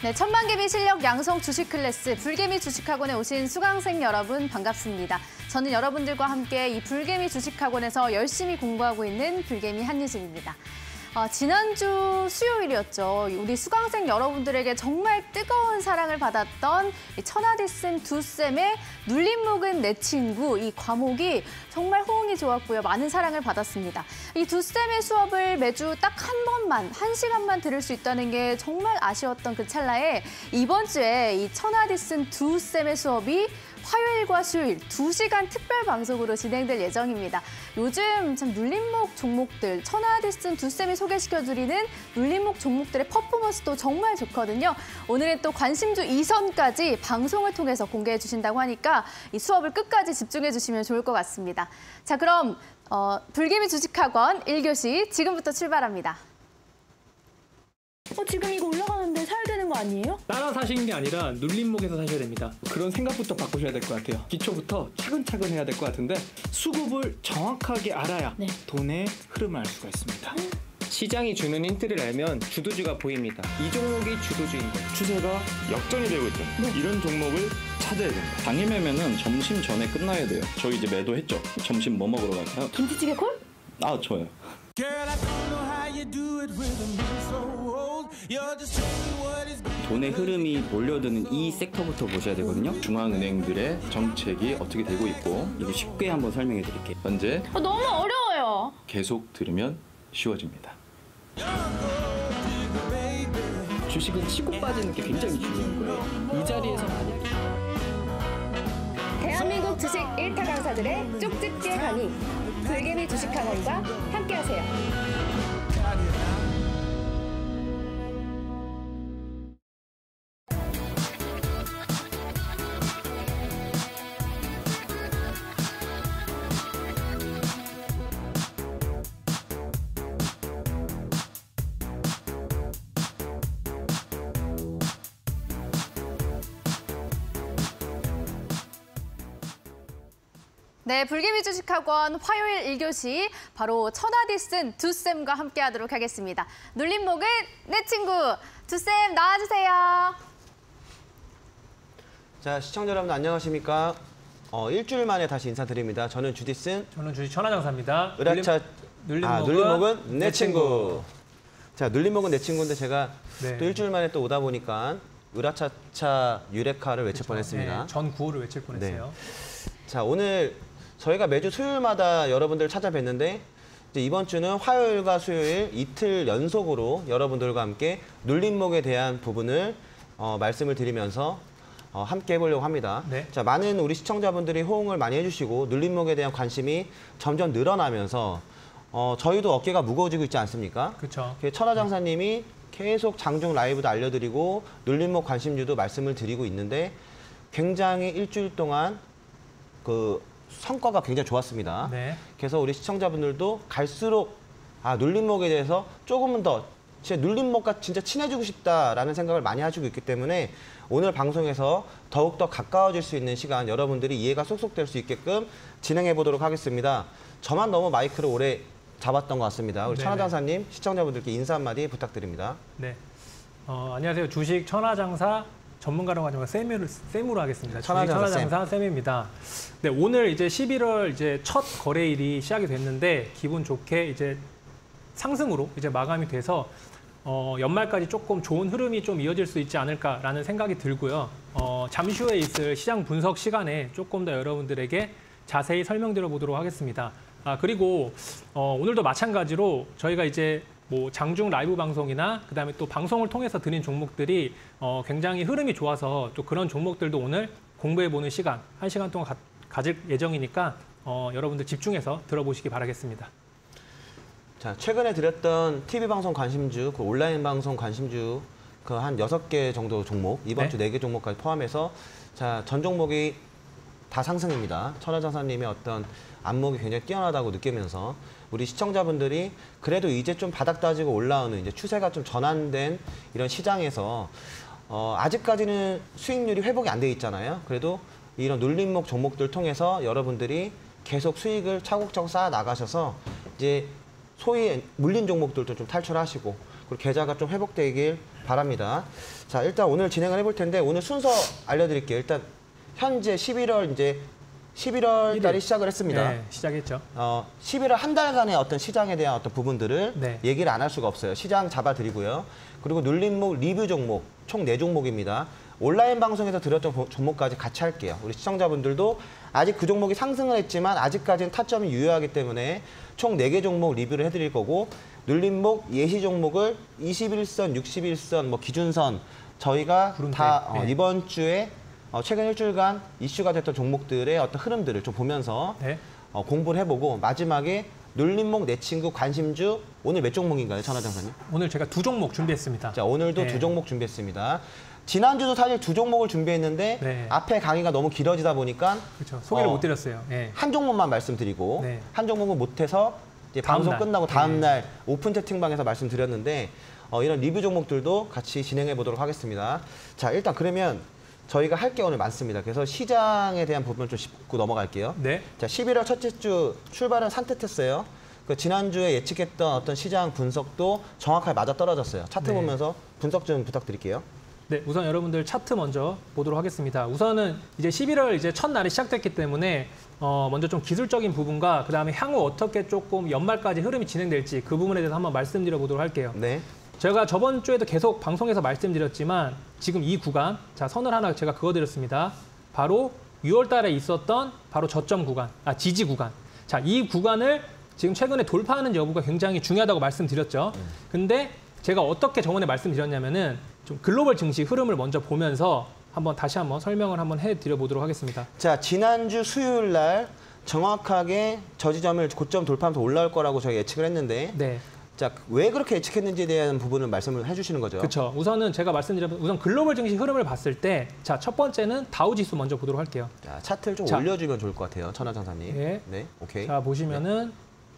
네, 천만개미 실력 양성 주식 클래스 불개미 주식학원에 오신 수강생 여러분 반갑습니다. 저는 여러분들과 함께 이 불개미 주식학원에서 열심히 공부하고 있는 불개미 한유진입니다. 지난주 수요일이었죠. 우리 수강생 여러분들에게 정말 뜨거운 사랑을 받았던 이 천하디슨 두 쌤의 눌림목은 내 친구 이 과목이 정말 호응이 좋았고요. 많은 사랑을 받았습니다. 이 두 쌤의 수업을 매주 딱 한 번만, 1시간만 들을 수 있다는 게 정말 아쉬웠던 그 찰나에 이번 주에 이 천하디슨 두 쌤의 수업이 화요일과 수요일 2시간 특별 방송으로 진행될 예정입니다. 요즘 참 눌림목 종목들, 천하디슨 두 쌤이 소개시켜드리는 눌림목 종목들의 퍼포먼스도 정말 좋거든요. 오늘은 또 관심주 2선까지 방송을 통해서 공개해 주신다고 하니까 이 수업을 끝까지 집중해 주시면 좋을 것 같습니다. 자, 그럼 불개미 주식학원 1교시 지금부터 출발합니다. 지금 이거 올라가는데 사야 되는 거 아니에요? 따라 사시는 게 아니라 눌림목에서 사셔야 됩니다. 그런 생각부터 바꾸셔야 될 것 같아요. 기초부터 차근차근 해야 될 것 같은데 수급을 정확하게 알아야 돈의 흐름을 알 수가 있습니다. 시장이 주는 힌트를 알면 주도주가 보입니다. 이 종목이 주도주인 거예요. 추세가 역전이 되고 있다. 이런 종목을 찾아야 됩니다. 당일 매매는 점심 전에 끝나야 돼요. 저희 이제 매도했죠. 점심 뭐 먹으러 갈까요? 김치찌개 콜? 아, 저요. 돈의 흐름이 몰려드는 이 섹터부터 보셔야 되거든요. 중앙은행들의 정책이 어떻게 되고 있고 이거 쉽게 한번 설명해 드릴게요. 현재 너무 어려워요. 계속 들으면 쉬워집니다. 주식은 치고 빠지는 게 굉장히 중요한 거예요. 이 자리에서 만약에 대한민국 주식 1타 강사들의 쪽집게 강의 불개미 주식학원과 함께하세요. 네, 불개미 주식학원 화요일 1교시 바로 천하디슨 두 쌤과 함께하도록 하겠습니다. 눌림목은 내 친구 두 쌤 나와주세요. 자, 시청자 여러분 안녕하십니까? 일주일 만에 다시 인사드립니다. 저는 주디슨. 저는 주식 천하장사입니다. 눌림목은 내 친구. 자, 눌림목은 내 친구인데 제가 또 일주일 만에 또 오다 보니까 으라차차 유레카를 외칠 뻔했습니다. 네, 전 구호를 외칠 뻔했어요. 네. 자, 오늘 저희가 매주 수요일마다 여러분들 찾아뵀는데 이제 이번 주는 화요일과 수요일 이틀 연속으로 여러분들과 함께 눌림목에 대한 부분을 말씀을 드리면서 함께 해보려고 합니다. 네. 자, 많은 우리 시청자분들이 호응을 많이 해주시고 눌림목에 대한 관심이 점점 늘어나면서 저희도 어깨가 무거워지고 있지 않습니까? 그렇죠. 천하장사님이 계속 장중 라이브도 알려드리고 눌림목 관심주도 말씀을 드리고 있는데 굉장히 일주일 동안 성과가 굉장히 좋았습니다. 네. 그래서 우리 시청자분들도 갈수록 눌림목에 대해서 조금은 더 진짜 눌림목과 진짜 친해지고 싶다라는 생각을 많이 하시고 있기 때문에 오늘 방송에서 더욱더 가까워질 수 있는 시간 여러분들이 이해가 쏙쏙 될 수 있게끔 진행해 보도록 하겠습니다. 저만 너무 마이크를 오래 잡았던 것 같습니다. 우리 천하장사님 시청자분들께 인사 한마디 부탁드립니다. 네. 안녕하세요. 주식 천하장사 전문가라고 하지만 쌤으로 하겠습니다. 천하장사 쌤입니다. 네, 오늘 이제 11월 이제 첫 거래일이 시작이 됐는데 기분 좋게 이제 상승으로 이제 마감이 돼서 연말까지 조금 좋은 흐름이 좀 이어질 수 있지 않을까라는 생각이 들고요. 잠시 후에 있을 시장 분석 시간에 조금 더 여러분들에게 자세히 설명드려 보도록 하겠습니다. 그리고 오늘도 마찬가지로 저희가 이제 장중 라이브 방송이나 그다음에 또 방송을 통해서 드린 종목들이 굉장히 흐름이 좋아서 또 그런 종목들도 오늘 공부해보는 시간, 1시간 동안 가질 예정이니까 여러분들 집중해서 들어보시기 바라겠습니다. 자, 최근에 드렸던 TV 방송 관심주, 온라인 방송 관심주 한 6개 정도 종목, 이번 주 4개 종목까지 포함해서 자, 전 종목이 다 상승입니다. 천하장사님의 어떤 안목이 굉장히 뛰어나다고 느끼면서 우리 시청자분들이 그래도 이제 좀 바닥 다지고 올라오는 이제 추세가 좀 전환된 이런 시장에서 아직까지는 수익률이 회복이 안 돼 있잖아요. 그래도 이런 눌림목 종목들 통해서 여러분들이 계속 수익을 차곡차곡 쌓아 나가셔서 이제 소위 물린 종목들도 좀 탈출하시고 그리고 계좌가 좀 회복되길 바랍니다. 자, 일단 오늘 진행을 해볼 텐데 오늘 순서 알려드릴게요. 일단 현재 11월 달이 시작을 했습니다. 네, 시작했죠. 11월 한 달간의 어떤 시장에 대한 어떤 부분들을 네. 얘기를 안 할 수가 없어요. 시장 잡아드리고요. 그리고 눌림목 리뷰 종목 총 4종목입니다. 온라인 방송에서 드렸던 종목까지 같이 할게요. 우리 시청자분들도 아직 그 종목이 상승을 했지만 아직까지는 타점이 유효하기 때문에 총 4개 종목 리뷰를 해드릴 거고 눌림목 예시 종목을 21선, 61선, 뭐 기준선 저희가 구름대. 다 네. 이번 주에 최근 일주일간 이슈가 됐던 종목들의 어떤 흐름들을 좀 보면서 네. 공부를 해보고 마지막에 눌림목 내 친구 관심주 오늘 몇 종목인가요, 천하장사님? 오늘 제가 2종목 준비했습니다. 자, 오늘도 네. 2종목 준비했습니다. 지난주도 사실 2종목을 준비했는데 네. 앞에 강의가 너무 길어지다 보니까 그렇죠. 소개를 못 드렸어요. 네. 한 종목만 말씀드리고 네. 한 종목은 못해서 이제 다음 방송 날. 끝나고 다음 네. 날 오픈 채팅방에서 말씀드렸는데 이런 리뷰 종목들도 같이 진행해 보도록 하겠습니다. 자, 일단 그러면 저희가 할 게 오늘 많습니다. 그래서 시장에 대한 부분을 좀 짚고 넘어갈게요. 네. 자, 11월 첫째 주 출발은 산뜻했어요. 그 지난주에 예측했던 어떤 시장 분석도 정확하게 맞아떨어졌어요. 차트 네. 보면서 분석 좀 부탁드릴게요. 네, 우선 여러분들 차트 먼저 보도록 하겠습니다. 우선은 이제 11월 이제 첫날이 시작됐기 때문에 먼저 좀 기술적인 부분과 그다음에 향후 어떻게 조금 연말까지 흐름이 진행될지 그 부분에 대해서 한번 말씀드려 보도록 할게요. 네. 제가 저번 주에도 계속 방송에서 말씀드렸지만 지금 이 구간, 자, 선을 하나 제가 그어드렸습니다. 바로 6월 달에 있었던 바로 저점 구간, 지지 구간. 자, 이 구간을 지금 최근에 돌파하는 여부가 굉장히 중요하다고 말씀드렸죠. 근데 제가 어떻게 저번에 말씀드렸냐면은 좀 글로벌 증시 흐름을 먼저 보면서 다시 한번 설명을 한번 해드려 보도록 하겠습니다. 자, 지난주 수요일 날 정확하게 저 지점을 고점 돌파하면서 올라올 거라고 저희 예측을 했는데 네. 자, 왜 그렇게 예측했는지에 대한 부분을 말씀을 해주시는 거죠. 그렇죠. 우선은 제가 말씀드린 우선 글로벌 증시 흐름을 봤을 때, 자, 첫 번째는 다우 지수 먼저 보도록 할게요. 자, 차트를 좀 자. 올려주면 좋을 것 같아요, 천하장사님. 네. 네, 오케이. 자, 보시면은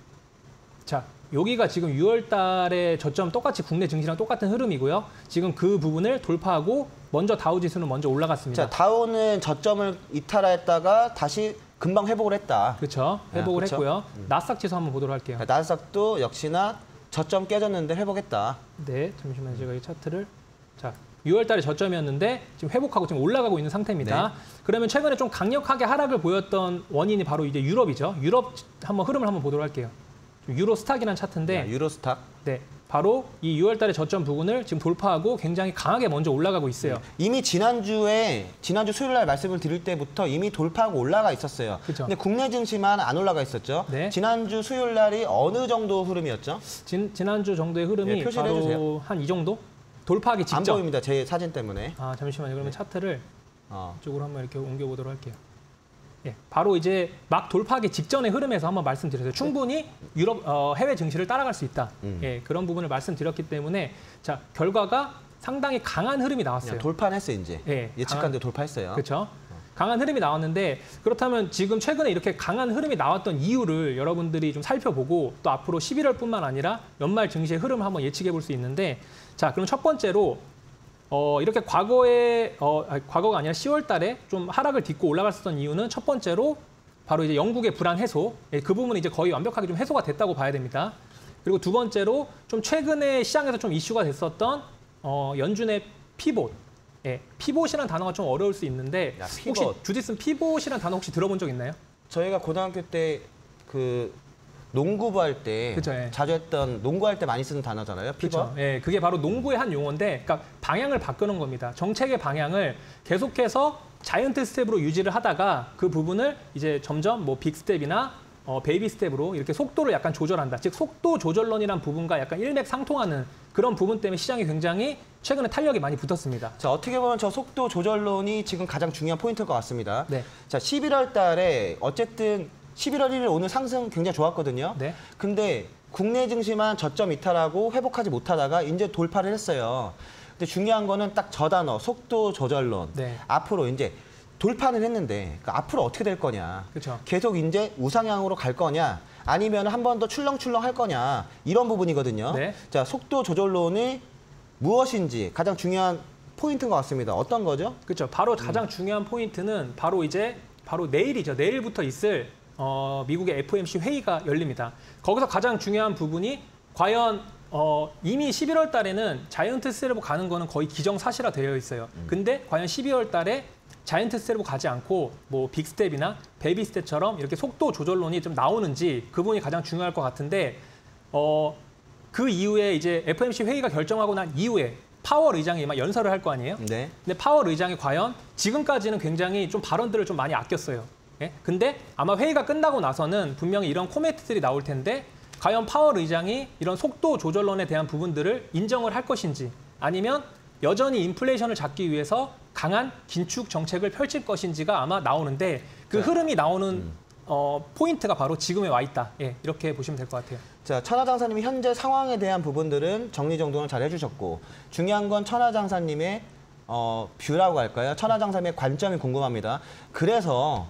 자, 여기가 지금 6월 달에 저점 똑같이 국내 증시랑 똑같은 흐름이고요. 지금 그 부분을 돌파하고 먼저 다우 지수는 먼저 올라갔습니다. 자, 다우는 저점을 이탈했다가 다시 금방 회복을 했다. 그렇죠. 회복을 그렇죠? 했고요. 나스닥 지수 한번 보도록 할게요. 나스닥도 역시나 저점 깨졌는데 회복했다. 네, 잠시만요. 제가 이 차트를 자, 6월 달에 저점이었는데 지금 회복하고 지금 올라가고 있는 상태입니다. 네. 그러면 최근에 좀 강력하게 하락을 보였던 원인이 바로 이제 유럽이죠. 유럽 흐름을 한번 보도록 할게요. 유로 스탁이라는 차트인데 자, 유로스탁. 네, 바로 이 6월 달에 저점 부근을 지금 돌파하고 굉장히 강하게 먼저 올라가고 있어요. 이미 지난주 수요일 날 말씀을 드릴 때부터 이미 돌파하고 올라가 있었어요. 그쵸. 근데 국내 증시만 안 올라가 있었죠. 네. 지난주 수요일 날이 어느 정도 흐름이었죠? 지난주 정도의 흐름이 네, 표시를 바로 해주세요. 한 이 정도? 돌파하기 직전. 안 보입니다. 제 사진 때문에. 아, 잠시만요. 그러면 차트를 어. 이쪽으로 한번 이렇게 옮겨보도록 할게요. 예, 바로 이제 막 돌파하기 직전의 흐름에서 한번 말씀드렸어요. 충분히 유럽 해외 증시를 따라갈 수 있다. 예, 그런 부분을 말씀드렸기 때문에 자, 결과가 상당히 강한 흐름이 나왔어요. 돌파는 했어요, 이제. 예, 예측한 데 돌파했어요. 그렇죠. 강한 흐름이 나왔는데 그렇다면 지금 최근에 이렇게 강한 흐름이 나왔던 이유를 여러분들이 좀 살펴보고 또 앞으로 11월뿐만 아니라 연말 증시의 흐름을 한번 예측해 볼 수 있는데 자, 그럼 첫 번째로 이렇게 과거가 아니라 10월 달에 좀 하락을 딛고 올라갔었던 이유는 첫 번째로 바로 이제 영국의 불안 해소, 그 부분은 이제 거의 완벽하게 좀 해소가 됐다고 봐야 됩니다. 그리고 두 번째로 좀 최근에 시장에서 좀 이슈가 됐었던 연준의 피봇. 예, 피봇이라는 단어가 좀 어려울 수 있는데 야, 혹시 피봇. 주디슨 피봇이라는 단어 혹시 들어본 적 있나요? 저희가 고등학교 때 그 농구부 할 때 그쵸, 예. 자주 했던 농구할 때 많이 쓰는 단어잖아요. 피벗. 그렇죠. 예, 그게 바로 농구의 한 용어인데, 그러니까 방향을 바꾸는 겁니다. 정책의 방향을 계속해서 자이언트 스텝으로 유지를 하다가 그 부분을 이제 점점 뭐 빅 스텝이나 베이비 스텝으로 이렇게 속도를 약간 조절한다. 즉 속도 조절론이란 부분과 약간 일맥상통하는 그런 부분 때문에 시장이 굉장히 최근에 탄력이 많이 붙었습니다. 자, 어떻게 보면 저 속도 조절론이 지금 가장 중요한 포인트일 것 같습니다. 네. 자, 11월 달에 어쨌든 11월 1일 오늘 상승 굉장히 좋았거든요. 네. 근데 국내 증시만 저점 이탈하고 회복하지 못하다가 이제 돌파를 했어요. 근데 중요한 거는 딱 저 단어, 속도 조절론. 네. 앞으로 이제 돌파는 했는데 그러니까 앞으로 어떻게 될 거냐. 그렇죠. 계속 이제 우상향으로 갈 거냐. 아니면 한 번 더 출렁출렁 할 거냐. 이런 부분이거든요. 네. 자, 속도 조절론이 무엇인지 가장 중요한 포인트인 것 같습니다. 어떤 거죠? 그렇죠. 바로 가장 중요한 포인트는 바로 내일이죠. 내일부터 있을 미국의 FOMC 회의가 열립니다. 거기서 가장 중요한 부분이 과연 이미 11월 달에는 자이언트 셋업으로 가는 거는 거의 기정사실화 되어 있어요. 근데 과연 12월 달에 자이언트 셋업으로 가지 않고 뭐 빅스텝이나 베이비 스텝처럼 이렇게 속도 조절론이 좀 나오는지 그 부분이 가장 중요할 것 같은데 그 이후에 이제 FOMC 회의가 결정하고 난 이후에 파월 의장이 막 연설을 할 거 아니에요? 네. 근데 파월 의장이 과연 지금까지는 굉장히 좀 발언들을 좀 많이 아꼈어요. 예? 근데 아마 회의가 끝나고 나서는 분명히 이런 코멘트들이 나올 텐데 과연 파월 의장이 이런 속도 조절론에 대한 부분들을 인정을 할 것인지 아니면 여전히 인플레이션을 잡기 위해서 강한 긴축 정책을 펼칠 것인지가 아마 나오는데 그 흐름이 나오는 포인트가 바로 지금에 와 있다. 예, 이렇게 보시면 될 것 같아요. 자, 천하장사님이 현재 상황에 대한 부분들은 정리정돈을 잘 해주셨고 중요한 건 천하장사님의 뷰라고 할까요? 천하장사님의 관점이 궁금합니다. 그래서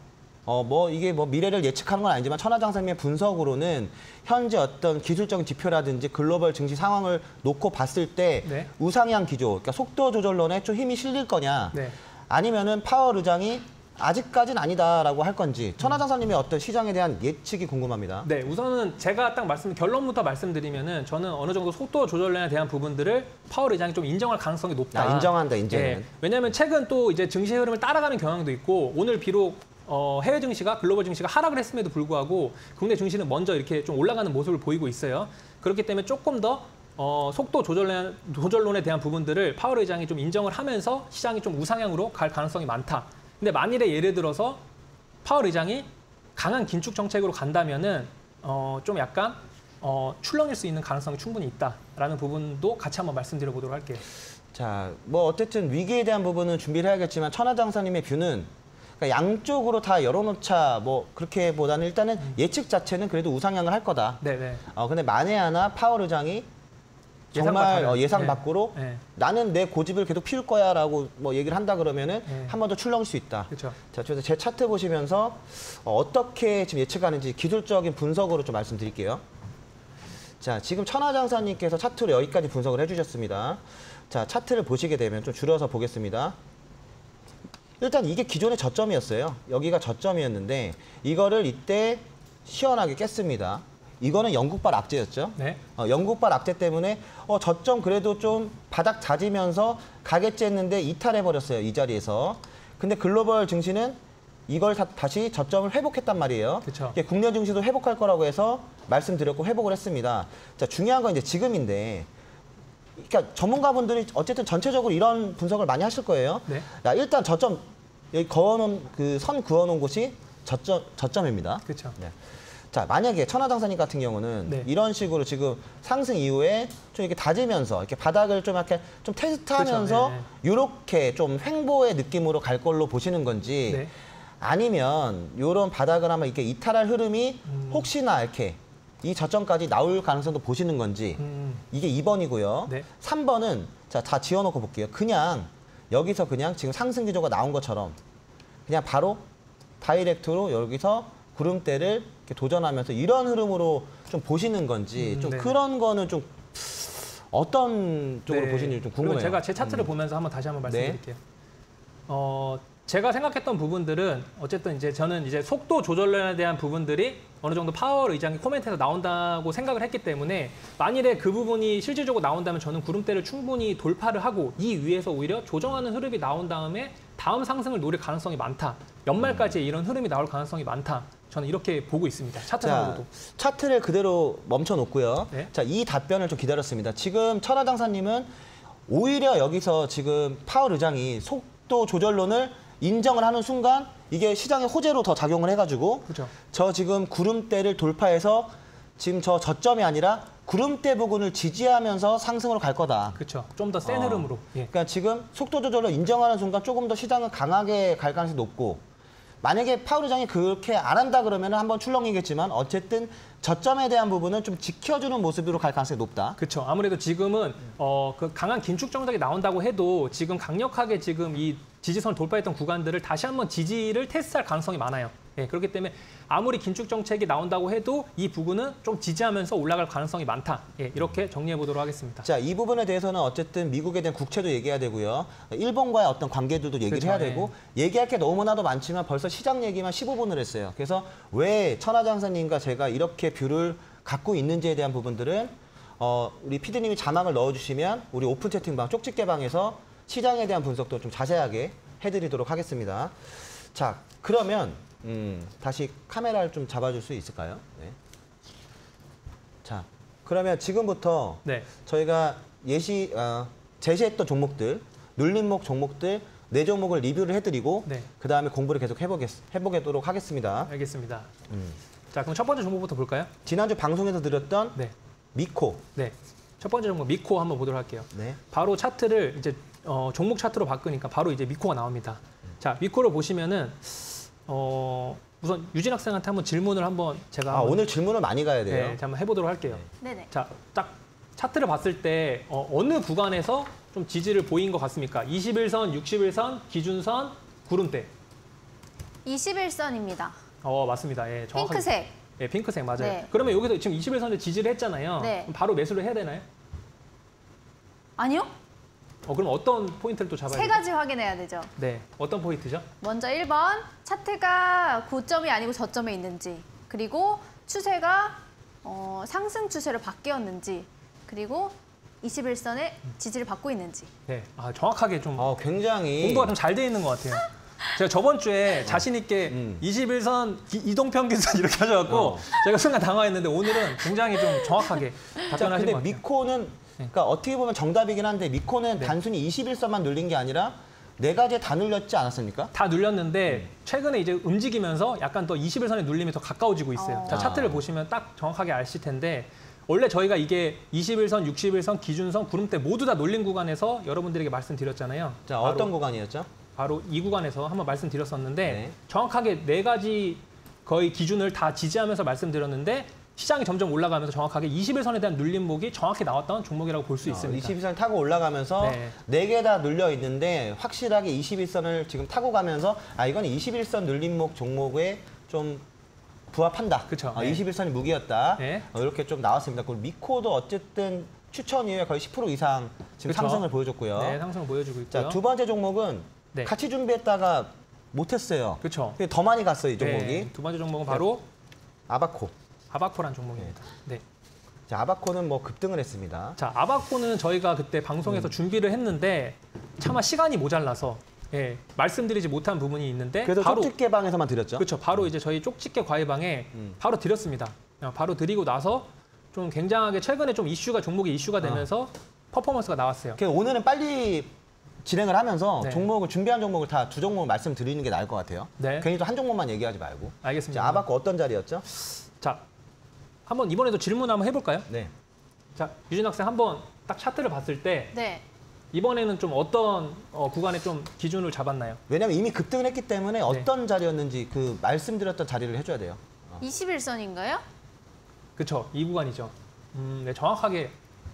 이게 미래를 예측하는 건 아니지만 천하장사님의 분석으로는 현재 어떤 기술적인 지표라든지 글로벌 증시 상황을 놓고 봤을 때 네. 우상향 기조, 그러니까 속도 조절론에 좀 힘이 실릴 거냐 네. 아니면은 파월 의장이 아직까지는 아니다라고 할 건지 천하장사님의 어떤 시장에 대한 예측이 궁금합니다. 네, 우선은 제가 딱 결론부터 말씀드리면은 저는 어느 정도 속도 조절론에 대한 부분들을 파월 의장이 좀 인정할 가능성이 높다. 인정한다, 인정은. 예, 왜냐하면 최근 또 이제 증시 흐름을 따라가는 경향도 있고 오늘 비록 해외 증시가 글로벌 증시가 하락을 했음에도 불구하고 국내 증시는 먼저 이렇게 좀 올라가는 모습을 보이고 있어요. 그렇기 때문에 조금 더 속도 조절론에 대한 부분들을 파월 의장이 좀 인정을 하면서 시장이 좀 우상향으로 갈 가능성이 많다. 근데 만일에 예를 들어서 파월 의장이 강한 긴축 정책으로 간다면은 좀 약간 출렁일 수 있는 가능성이 충분히 있다라는 부분도 같이 한번 말씀드려 보도록 할게요. 자, 어쨌든 위기에 대한 부분은 준비를 해야겠지만 천하장사님의 뷰는 그러니까 양쪽으로 다 열어놓자 그렇게보다는 일단은 예측 자체는 그래도 우상향을 할 거다. 네네. 근데 만에 하나 파월 의장이 정말 예상 밖으로 나는 내 고집을 계속 피울 거야라고 얘기를 한다 그러면은 한 번 더 출렁일 수 있다. 그렇죠. 자, 그래서 제 차트 보시면서 어떻게 지금 예측하는지 기술적인 분석으로 좀 말씀드릴게요. 자, 지금 천하장사님께서 차트로 여기까지 분석을 해주셨습니다. 자, 차트를 보시게 되면 좀 줄여서 보겠습니다. 일단 이게 기존의 저점이었어요. 여기가 저점이었는데 이거를 이때 시원하게 깼습니다. 이거는 영국발 악재였죠. 네. 영국발 악재 때문에 저점 그래도 좀 바닥 다지면서 가겠지 했는데 이탈해버렸어요. 이 자리에서. 근데 글로벌 증시는 이걸 다시 저점을 회복했단 말이에요. 그쵸. 국내 증시도 회복할 거라고 해서 말씀드렸고 회복을 했습니다. 자, 중요한 건 이제 지금인데 그러니까 전문가분들이 어쨌든 전체적으로 이런 분석을 많이 하실 거예요. 네. 야, 일단 저점 여기 그어놓은 그 선 그어놓은 곳이 저점입니다. 그렇죠. 네. 자, 만약에 천하장사님 같은 경우는 네. 이런 식으로 지금 상승 이후에 좀 이렇게 다지면서 이렇게 바닥을 좀 이렇게 좀 테스트하면서 그렇죠. 이렇게 좀 횡보의 느낌으로 갈 걸로 보시는 건지 네. 아니면 이런 바닥을 한번 이렇게 이탈할 흐름이 혹시나 이렇게 이 저점까지 나올 가능성도 보시는 건지 이게 2번이고요. 네. 3번은 자, 다 지워놓고 볼게요. 그냥 여기서 그냥 지금 상승 기조가 나온 것처럼 그냥 바로 다이렉트로 여기서 구름대를 이렇게 도전하면서 이런 흐름으로 좀 보시는 건지 좀 네. 그런 거는 좀 어떤 쪽으로 네. 보시는지 좀 궁금해요. 제가 제 차트를 보면서 다시 한번 말씀드릴게요. 제가 생각했던 부분들은 어쨌든 이제 저는 이제 속도 조절론에 대한 부분들이 어느 정도 파월 의장이 코멘트에서 나온다고 생각을 했기 때문에 만일에 그 부분이 실질적으로 나온다면 저는 구름대를 충분히 돌파를 하고 이 위에서 오히려 조정하는 흐름이 나온 다음에 다음 상승을 노릴 가능성이 많다. 연말까지 이런 흐름이 나올 가능성이 많다. 저는 이렇게 보고 있습니다. 차트상으로도. 차트를 그대로 멈춰놓고요. 네. 자, 이 답변을 좀 기다렸습니다. 지금 천하장사님은 오히려 여기서 지금 파월 의장이 속도 조절론을 인정을 하는 순간 이게 시장의 호재로 더 작용을 해가지고 그렇죠. 저 지금 구름대를 돌파해서 지금 저 저점이 아니라 구름대 부근을 지지하면서 상승으로 갈 거다. 그렇죠. 좀 더 센 흐름으로. 예. 그러니까 지금 속도 조절을 인정하는 순간 조금 더 시장은 강하게 갈 가능성이 높고 만약에 파월 의장이 그렇게 안 한다 그러면 한번 출렁이겠지만 어쨌든 저점에 대한 부분은 좀 지켜주는 모습으로 갈 가능성이 높다. 그렇죠. 아무래도 지금은 그 강한 긴축 정책이 나온다고 해도 지금 강력하게 지금 이 지지선을 돌파했던 구간들을 다시 한번 지지를 테스트할 가능성이 많아요. 예, 그렇기 때문에 아무리 긴축 정책이 나온다고 해도 이 부분은 좀 지지하면서 올라갈 가능성이 많다. 예, 이렇게 정리해 보도록 하겠습니다. 자, 이 부분에 대해서는 어쨌든 미국에 대한 국채도 얘기해야 되고요. 일본과의 어떤 관계들도 얘기를 그렇죠, 해야 되고 얘기할 게 너무나도 많지만 벌써 시장 얘기만 15분을 했어요. 그래서 왜 천하장사님과 제가 이렇게 뷰를 갖고 있는지에 대한 부분들은 우리 PD님이 자막을 넣어주시면 우리 오픈 채팅방 쪽집게방에서 시장에 대한 분석도 좀 자세하게 해드리도록 하겠습니다. 자, 그러면 다시 카메라를 좀 잡아줄 수 있을까요? 네. 자, 그러면 지금부터 네. 저희가 제시했던 종목들, 눌림목 종목들 4종목을 리뷰를 해드리고 네. 그다음에 공부를 계속 해보도록 하겠습니다. 알겠습니다. 자, 그럼 첫 번째 종목부터 볼까요? 지난주 방송에서 드렸던 네. 미코. 네. 첫 번째 종목 미코 한번 보도록 할게요. 네. 바로 차트를 이제 종목 차트로 바꾸니까 바로 이제 미코가 나옵니다. 자, 미코를 보시면은 우선 유진 학생한테 한번 질문을 한번 제가 오늘 질문을 많이 가야 돼요. 네, 한번 해보도록 할게요. 네네. 자, 딱 차트를 봤을 때 어느 구간에서 좀 지지를 보인 것 같습니까? 21선, 61선, 기준선, 구름대. 21선입니다. 맞습니다. 예, 정확하게. 핑크색. 예, 핑크색 맞아요. 네. 그러면 여기서 지금 21선에 지지를 했잖아요. 네. 그럼 바로 매수를 해야 되나요? 아니요? 그럼 어떤 포인트를 또 잡아야 돼요? 3가지 확인해야 되죠. 네, 어떤 포인트죠? 먼저 1번, 차트가 고점이 아니고 저점에 있는지, 그리고 추세가 상승 추세로 바뀌었는지, 그리고 21선에 지지를 받고 있는지. 네, 정확하게 좀 굉장히 공부가 좀 잘 돼 있는 것 같아요. 제가 저번 주에 자신 있게 21선 이동평균선 이렇게 하셔갖고 제가 순간 당황했는데 오늘은 굉장히 좀 정확하게 답변하신 것 근데 같아요. 미코는 그러니까 어떻게 보면 정답이긴 한데 미코는 단순히 21선만 눌린 게 아니라 4가지에 다 눌렸지 않았습니까? 다 눌렸는데 최근에 이제 움직이면서 약간 더 21선에 눌림이 더 가까워지고 있어요. 자, 차트를 보시면 딱 정확하게 아실 텐데 원래 저희가 이게 21선, 61선, 기준선, 구름대 모두 다 눌린 구간에서 여러분들에게 말씀드렸잖아요. 자, 어떤 구간이었죠? 바로 이 구간에서 한번 말씀드렸었는데 네. 정확하게 4가지 거의 기준을 다 지지하면서 말씀드렸는데 시장이 점점 올라가면서 정확하게 21선에 대한 눌림목이 정확히 나왔던 종목이라고 볼 수 있습니다. 21선 타고 올라가면서 네. 4개 다 눌려 있는데 확실하게 21선을 지금 타고 가면서 이건 21선 눌림목 종목에 좀 부합한다. 그쵸. 21선이 무기였다. 네. 이렇게 좀 나왔습니다. 그리고 미코도 어쨌든 추천 이후에 거의 10% 이상 지금 그쵸. 상승을 보여줬고요. 네, 상승을 보여주고 있고요. 자, 두 번째 종목은 네. 같이 준비했다가 못했어요. 그렇죠. 더 많이 갔어요, 이 종목이. 네, 두 번째 종목은 바로 아바코란 종목입니다. 네. 자, 아바코는 뭐 급등을 했습니다. 자, 아바코는 저희가 그때 방송에서 준비를 했는데 차마 시간이 모자라서 말씀드리지 못한 부분이 있는데 그래서 바로 쪽집게방에서만 드렸죠? 그렇죠. 바로 이제 저희 쪽집게 과외방에 바로 드렸습니다. 바로 드리고 나서 좀 굉장하게 최근에 좀 종목이 이슈가 되면서 퍼포먼스가 나왔어요. 오늘은 빨리 진행을 하면서 네. 준비한 종목을 다 2종목 말씀드리는 게 나을 것 같아요. 네. 괜히 또 한 종목만 얘기하지 말고. 알겠습니다. 자, 아바코 어떤 자리였죠? 자, 한번 이번에도 질문 한번 해볼까요? 네. 자, 유진 학생 한번 딱 차트를 봤을 때 네. 이번에는 좀 어떤 구간에 좀 기준을 잡았나요? 왜냐면 이미 급등을 했기 때문에 어떤 자리였는지 그 말씀드렸던 자리를 해줘야 돼요. 21선인가요? 그렇죠. 이 구간이죠. 네, 정확하게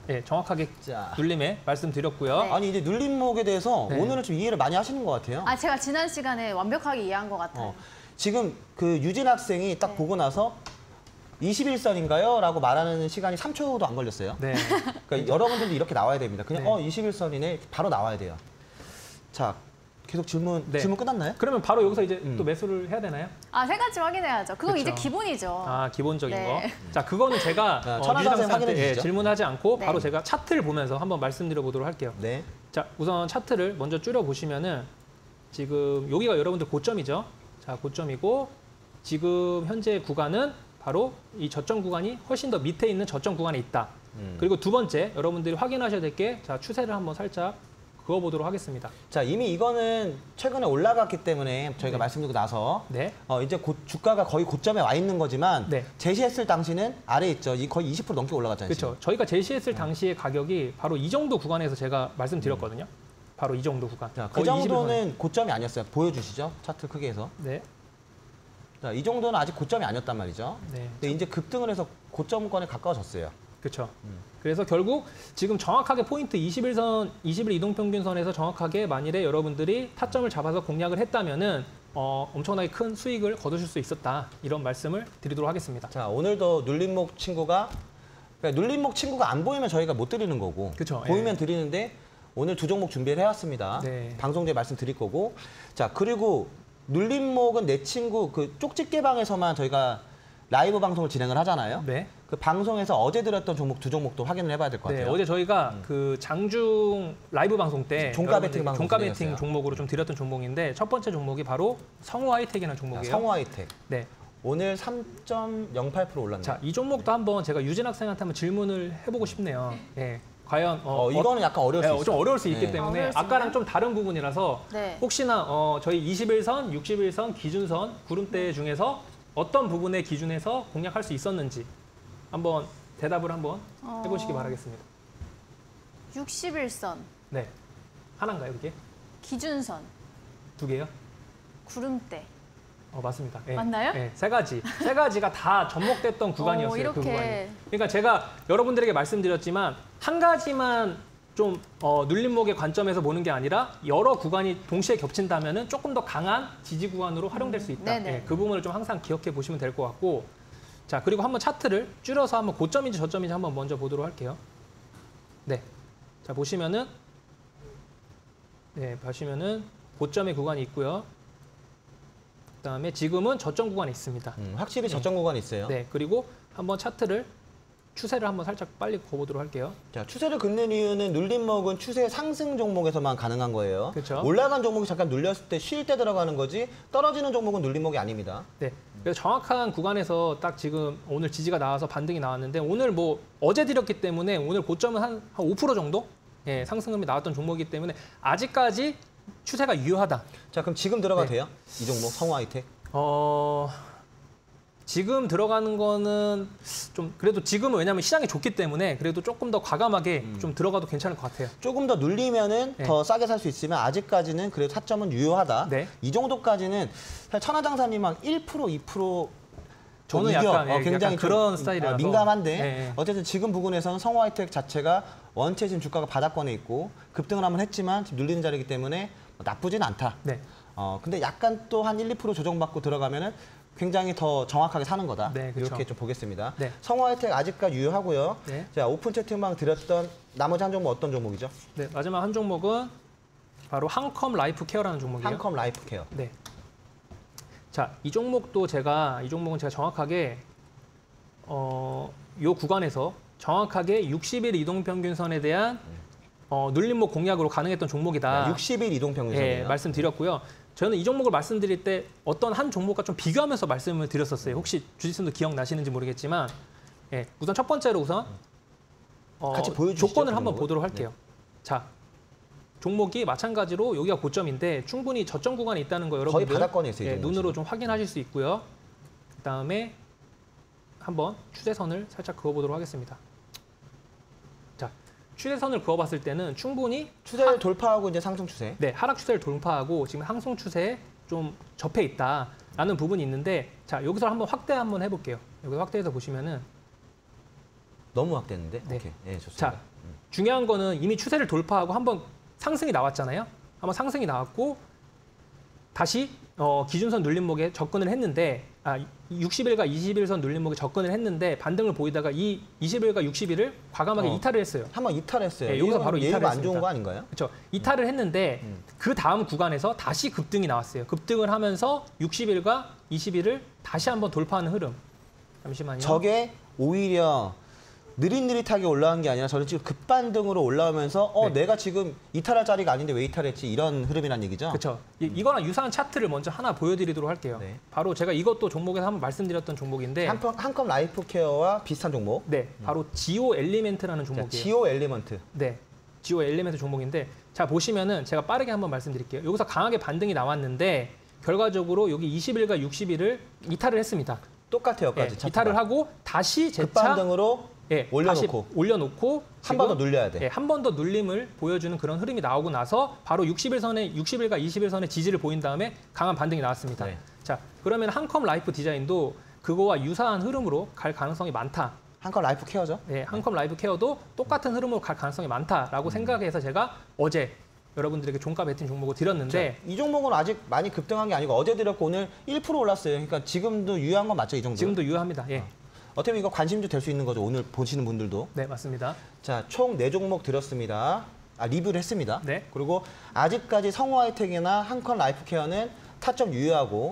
자. 눌림에 말씀드렸고요. 네. 아니 이제 눌림목에 대해서 네. 오늘은 좀 이해를 많이 하시는 것 같아요. 제가 지난 시간에 완벽하게 이해한 것 같아요. 지금 그 유진 학생이 딱 보고 나서 21선인가요? 라고 말하는 시간이 3초도 안 걸렸어요. 네. 그러니까 여러분들도 이렇게 나와야 됩니다. 그냥 네. 21선이네 바로 나와야 돼요. 자, 계속 질문 끝났나요? 그러면 바로 여기서 이제 또 매수를 해야 되나요? 3가지 확인해야죠. 그거 그쵸. 이제 기본이죠. 기본적인 네. 거. 자, 그거는 제가 천하장생 확인해 주시죠. 질문하지 않고 네. 바로 제가 차트를 보면서 한번 말씀드려 보도록 할게요. 네. 자, 우선 차트를 먼저 줄여 보시면은 지금 여기가 여러분들 고점이죠. 자, 고점이고 지금 현재 구간은 바로 이 저점 구간이 훨씬 더 밑에 있는 저점 구간에 있다. 그리고 두 번째 여러분들이 확인하셔야 될 게 추세를 한번 살짝 그어보도록 하겠습니다. 자, 이미 이거는 최근에 올라갔기 때문에 저희가 말씀드리고 나서 이제 주가가 거의 고점에 와 있는 거지만 제시했을 당시는 아래에 있죠. 거의 20% 넘게 올라갔잖아요. 그렇죠. 저희가 제시했을 당시의 가격이 바로 이 정도 구간에서 제가 말씀드렸거든요. 바로 이 정도 구간. 자, 그 정도는 고점이 아니었어요. 보여주시죠. 차트 크게 해서. 네. 자, 이 정도는 아직 고점이 아니었단 말이죠. 네. 근데 이제 급등을 해서 고점권에 가까워졌어요. 그렇죠. 그래서 결국 지금 정확하게 포인트 21선, 21 이동평균선에서 정확하게 만일에 여러분들이 타점을 잡아서 공략을 했다면은 엄청나게 큰 수익을 거두실 수 있었다. 이런 말씀을 드리도록 하겠습니다. 자, 오늘도 눌림목 친구가 눌림목 친구가 안 보이면 저희가 못 드리는 거고 그쵸, 보이면 드리는데 오늘 2종목 준비를 해왔습니다. 네. 방송 중에 말씀드릴 거고. 자, 그리고 눌림목은 내 친구 그 쪽집게방에서만 저희가 라이브 방송을 진행을 하잖아요. 네. 그 방송에서 어제 들었던 종목 두 종목도 확인을 해봐야 될 것 같아요. 네, 어제 저희가 그 장중 라이브 방송 때 종가 배팅 방송 종가 배팅 진행했어요. 종목으로 좀 드렸던 종목인데 첫 번째 종목이 바로 성우 하이텍이라는 종목이에요. 성우 하이텍. 네. 오늘 3.08% 올랐네요. 자, 이 종목도 한번 제가 유진 학생한테 한번 질문을 해보고 싶네요. 예. 과연 이거는 약간 어려울 수 있어요. 좀 어려울 수 있기 네. 때문에 어려울 수 아까랑 있나요? 좀 다른 부분이라서 네. 혹시나 저희 21선, 61선, 기준선, 구름대 중에서 어떤 부분의 기준에서 공략할 수 있었는지 한번 대답을 한번 해보시기 바라겠습니다. 61선, 네. 하나인가요, 이게? 기준선, 두 개요? 구름대. 맞습니다. 예. 맞나요? 예, 세 가지가 다 접목됐던 구간이었어요. 이렇게. 그 구간이. 그러니까 제가 여러분들에게 말씀드렸지만 한 가지만 좀 눌림목의 관점에서 보는 게 아니라 여러 구간이 동시에 겹친다면은 조금 더 강한 지지 구간으로 활용될 수 있다. 네네. 예, 그 부분을 좀 항상 기억해 보시면 될 것 같고, 자 그리고 한번 차트를 줄여서 한번 고점인지 저점인지 한번 먼저 보도록 할게요. 네, 자 보시면은 고점의 구간이 있고요. 그다음에 지금은 저점 구간이 있습니다. 확실히 저점 구간이 있어요. 네, 그리고 한번 차트를 추세를 한번 살짝 빨리 거보도록 할게요. 자, 추세를 긋는 이유는 눌림목은 추세 상승 종목에서만 가능한 거예요. 그렇죠. 올라간 종목이 잠깐 눌렸을 때 쉴 때 들어가는 거지 떨어지는 종목은 눌림목이 아닙니다. 네, 그래서 정확한 구간에서 딱 지금 오늘 지지가 나와서 반등이 나왔는데 오늘 뭐 어제 드렸기 때문에 오늘 고점은 한 5% 정도 상승률이 나왔던 종목이기 때문에 아직까지 추세가 유효하다. 자, 그럼 지금 들어가도 네. 돼요? 이 종목 성우 하이텍? 지금 들어가는 거는 좀 그래도 지금은 왜냐하면 시장이 좋기 때문에 그래도 조금 더 과감하게 좀 들어가도 괜찮을 것 같아요. 조금 더 눌리면은 네. 더 싸게 살 수 있으면 아직까지는 그래도 타점은 유효하다. 네. 이 정도까지는 사실 천하장사님 한 1%, 2% 저는 이겨. 약간, 굉장히 약간 그런 스타일이라서 민감한데 네. 어쨌든 지금 부분에서는 성우 하이텍 자체가 원체 지금 주가가 바닥권에 있고 급등을 한번 했지만 지금 눌리는 자리이기 때문에 나쁘진 않다. 네. 근데 약간 또 한 1, 2% 조정받고 들어가면은 굉장히 더 정확하게 사는 거다. 네, 그렇죠. 이렇게 좀 보겠습니다. 네. 성우 하이텍 아직까지 유효하고요. 네. 자, 오픈 채팅방 드렸던 나머지 한 종목 어떤 종목이죠? 네, 마지막 한 종목은 바로 한컴 라이프 케어라는 종목이에요. 한컴 라이프 케어. 네. 자, 이 종목은 제가 정확하게 요 구간에서 정확하게 60일 이동평균선에 대한 눌림목 공략으로 가능했던 종목이다. 60일 이동평균선이에요. 예, 말씀드렸고요. 저는 이 종목을 말씀드릴 때 어떤 한 종목과 좀 비교하면서 말씀을 드렸었어요. 혹시 주지선도 기억나시는지 모르겠지만 우선 첫 번째로 같이 보여주시죠, 조건을 한번 종목을. 보도록 할게요. 자, 종목이 마찬가지로 여기가 고점인데 충분히 저점 구간이 있다는 거 여러분들 거의 바닥권에 있어요, 이 종목은. 눈으로 좀 확인하실 수 있고요. 그다음에 한번 추세선을 살짝 그어보도록 하겠습니다. 자, 추세선을 그어봤을 때는 충분히 추세를 돌파하고 이제 상승 추세. 네, 하락 추세를 돌파하고 지금 상승 추세에 좀 접해 있다라는 부분이 있는데, 자 여기서 한번 확대 한번 해볼게요. 여기서 확대해서 보시면은 너무 확대했는데. 네. 오케이. 예, 좋습니다. 자, 중요한 거는 이미 추세를 돌파하고 한번 상승이 나왔잖아요. 한번 상승이 나왔고 다시 기준선 눌림목에 접근을 했는데 60일과 20일선 눌림목에 접근을 했는데 반등을 보이다가 이 20일과 60일을 과감하게 이탈을 했어요. 한번 이탈했어요. 네, 여기서 바로 예의가 이탈을 안 좋은 했습니다. 거 아닌가요? 그렇죠. 이탈을 했는데 그 다음 구간에서 다시 급등이 나왔어요. 급등을 하면서 60일과 20일을 다시 한번 돌파하는 흐름. 잠시만요. 저게 오히려 느릿느릿하게 올라간 게 아니라 저는 지금 급반등으로 올라오면서 네. 내가 지금 이탈할 자리가 아닌데 왜 이탈했지 이런 흐름이란 얘기죠. 그렇죠. 이거랑 유사한 차트를 먼저 하나 보여드리도록 할게요. 네. 바로 제가 이것도 종목에서 한번 말씀드렸던 종목인데 한컴 라이프 케어와 비슷한 종목. 네, 바로 지오 엘리멘트라는 종목이에요. 지오 엘리먼트. 네, 지오 엘리멘트 종목인데 자 보시면은 제가 빠르게 한번 말씀드릴게요. 여기서 강하게 반등이 나왔는데 결과적으로 여기 20일과 60일을 이탈을 했습니다. 똑같아요, 예, 여기까지. 이탈을 하고 다시 재차 급반등으로 올려놓고 다시 올려놓고 한 번 더 눌려야 돼. 한 번 더 눌림을 보여주는 그런 흐름이 나오고 나서 바로 60일과 20일선의 지지를 보인 다음에 강한 반등이 나왔습니다. 네. 자, 그러면 한컴 라이프 디자인도 그거와 유사한 흐름으로 갈 가능성이 많다. 한컴 라이프 케어죠. 네, 한컴 라이프 케어도 똑같은 흐름으로 갈 가능성이 많다라고 생각해서 제가 어제 여러분들에게 종가 배팅 종목을 드렸는데 이 종목은 아직 많이 급등한 게 아니고 어제 드렸고 오늘 1% 올랐어요. 그러니까 지금도 유효한 건 맞죠, 이 정도? 지금도 유효합니다. 예. 어떻게 보면 이거 관심주 될 수 있는 거죠, 오늘 보시는 분들도. 네, 맞습니다. 자, 총 4종목 드렸습니다. 리뷰를 했습니다. 네. 그리고 아직까지 성우 하이텍이나 한컴 라이프 케어는 타점 유효하고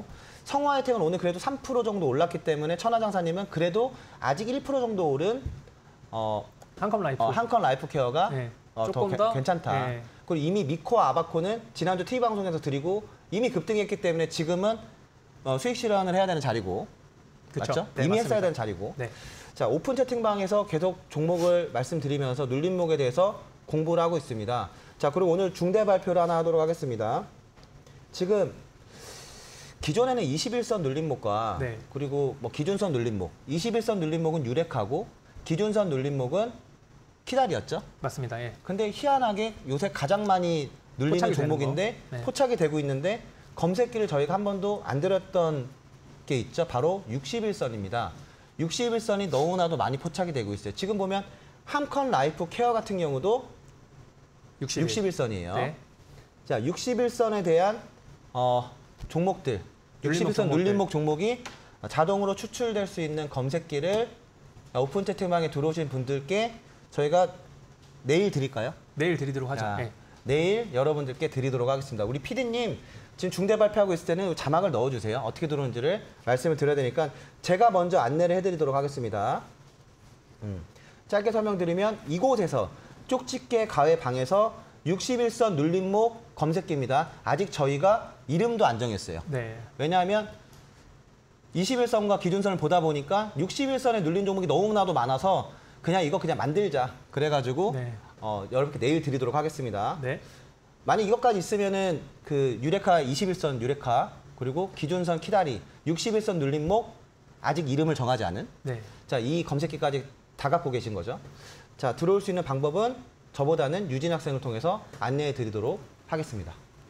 성화 혜택은 오늘 그래도 3% 정도 올랐기 때문에 천하장사님은 그래도 아직 1% 정도 오른 한컴 라이프. 한컴 라이프 케어가 네. 조금 더 괜찮다. 네. 그리고 이미 미코와 아바코는 지난주 TV 방송에서 드리고 이미 급등했기 때문에 지금은 수익 실현을 해야 되는 자리고. 그쵸? 맞죠? 네, 이미 맞습니다. 했어야 되는 자리고. 네. 자, 오픈 채팅방에서 계속 종목을 말씀드리면서 눌림목에 대해서 공부를 하고 있습니다. 자, 그리고 오늘 중대 발표를 하나 하도록 하겠습니다. 지금 기존에는 21선 눌림목과 네. 그리고 뭐 기준선 눌림목, 21선 눌림목은 유렉하고 기준선 눌림목은 키달이었죠. 맞습니다. 예. 근데 희한하게 요새 가장 많이 눌리는 포착이 종목인데 네. 포착이 되고 있는데 검색기를 저희가 한 번도 안 드렸던 게 있죠. 바로 61선입니다. 61선이 너무나도 많이 포착이 되고 있어요. 지금 보면 함컨 라이프 케어 같은 경우도 61선이에요. 네. 자, 61선에 대한 종목들, 61선 눌림목 종목이 자동으로 추출될 수 있는 검색기를 오픈 채팅방에 들어오신 분들께 저희가 내일 드릴까요? 내일 드리도록 하죠. 자, 네. 내일 여러분들께 드리도록 하겠습니다. 우리 PD님 지금 중대 발표하고 있을 때는 자막을 넣어주세요. 어떻게 들어오는지를 말씀을 드려야 되니까 제가 먼저 안내를 해드리도록 하겠습니다. 짧게 설명드리면 이곳에서 쪽집게 가외 방에서 61선 눌림목 검색기입니다. 아직 저희가 이름도 안 정했어요. 네. 왜냐하면 21선과 기준선을 보다 보니까 61선에 눌린 종목이 너무나도 많아서 그냥 이거 그냥 만들자. 그래가지고 네. 여러분께 내일 드리도록 하겠습니다. 네. 만약 이것까지 있으면은 그 유레카 21선 유레카 그리고 기준선 키다리 61선 눌림목 아직 이름을 정하지 않은 네. 자, 이 검색기까지 다 갖고 계신 거죠. 자, 들어올 수 있는 방법은 저보다는 유진 학생을 통해서 안내해 드리도록 하겠습니다.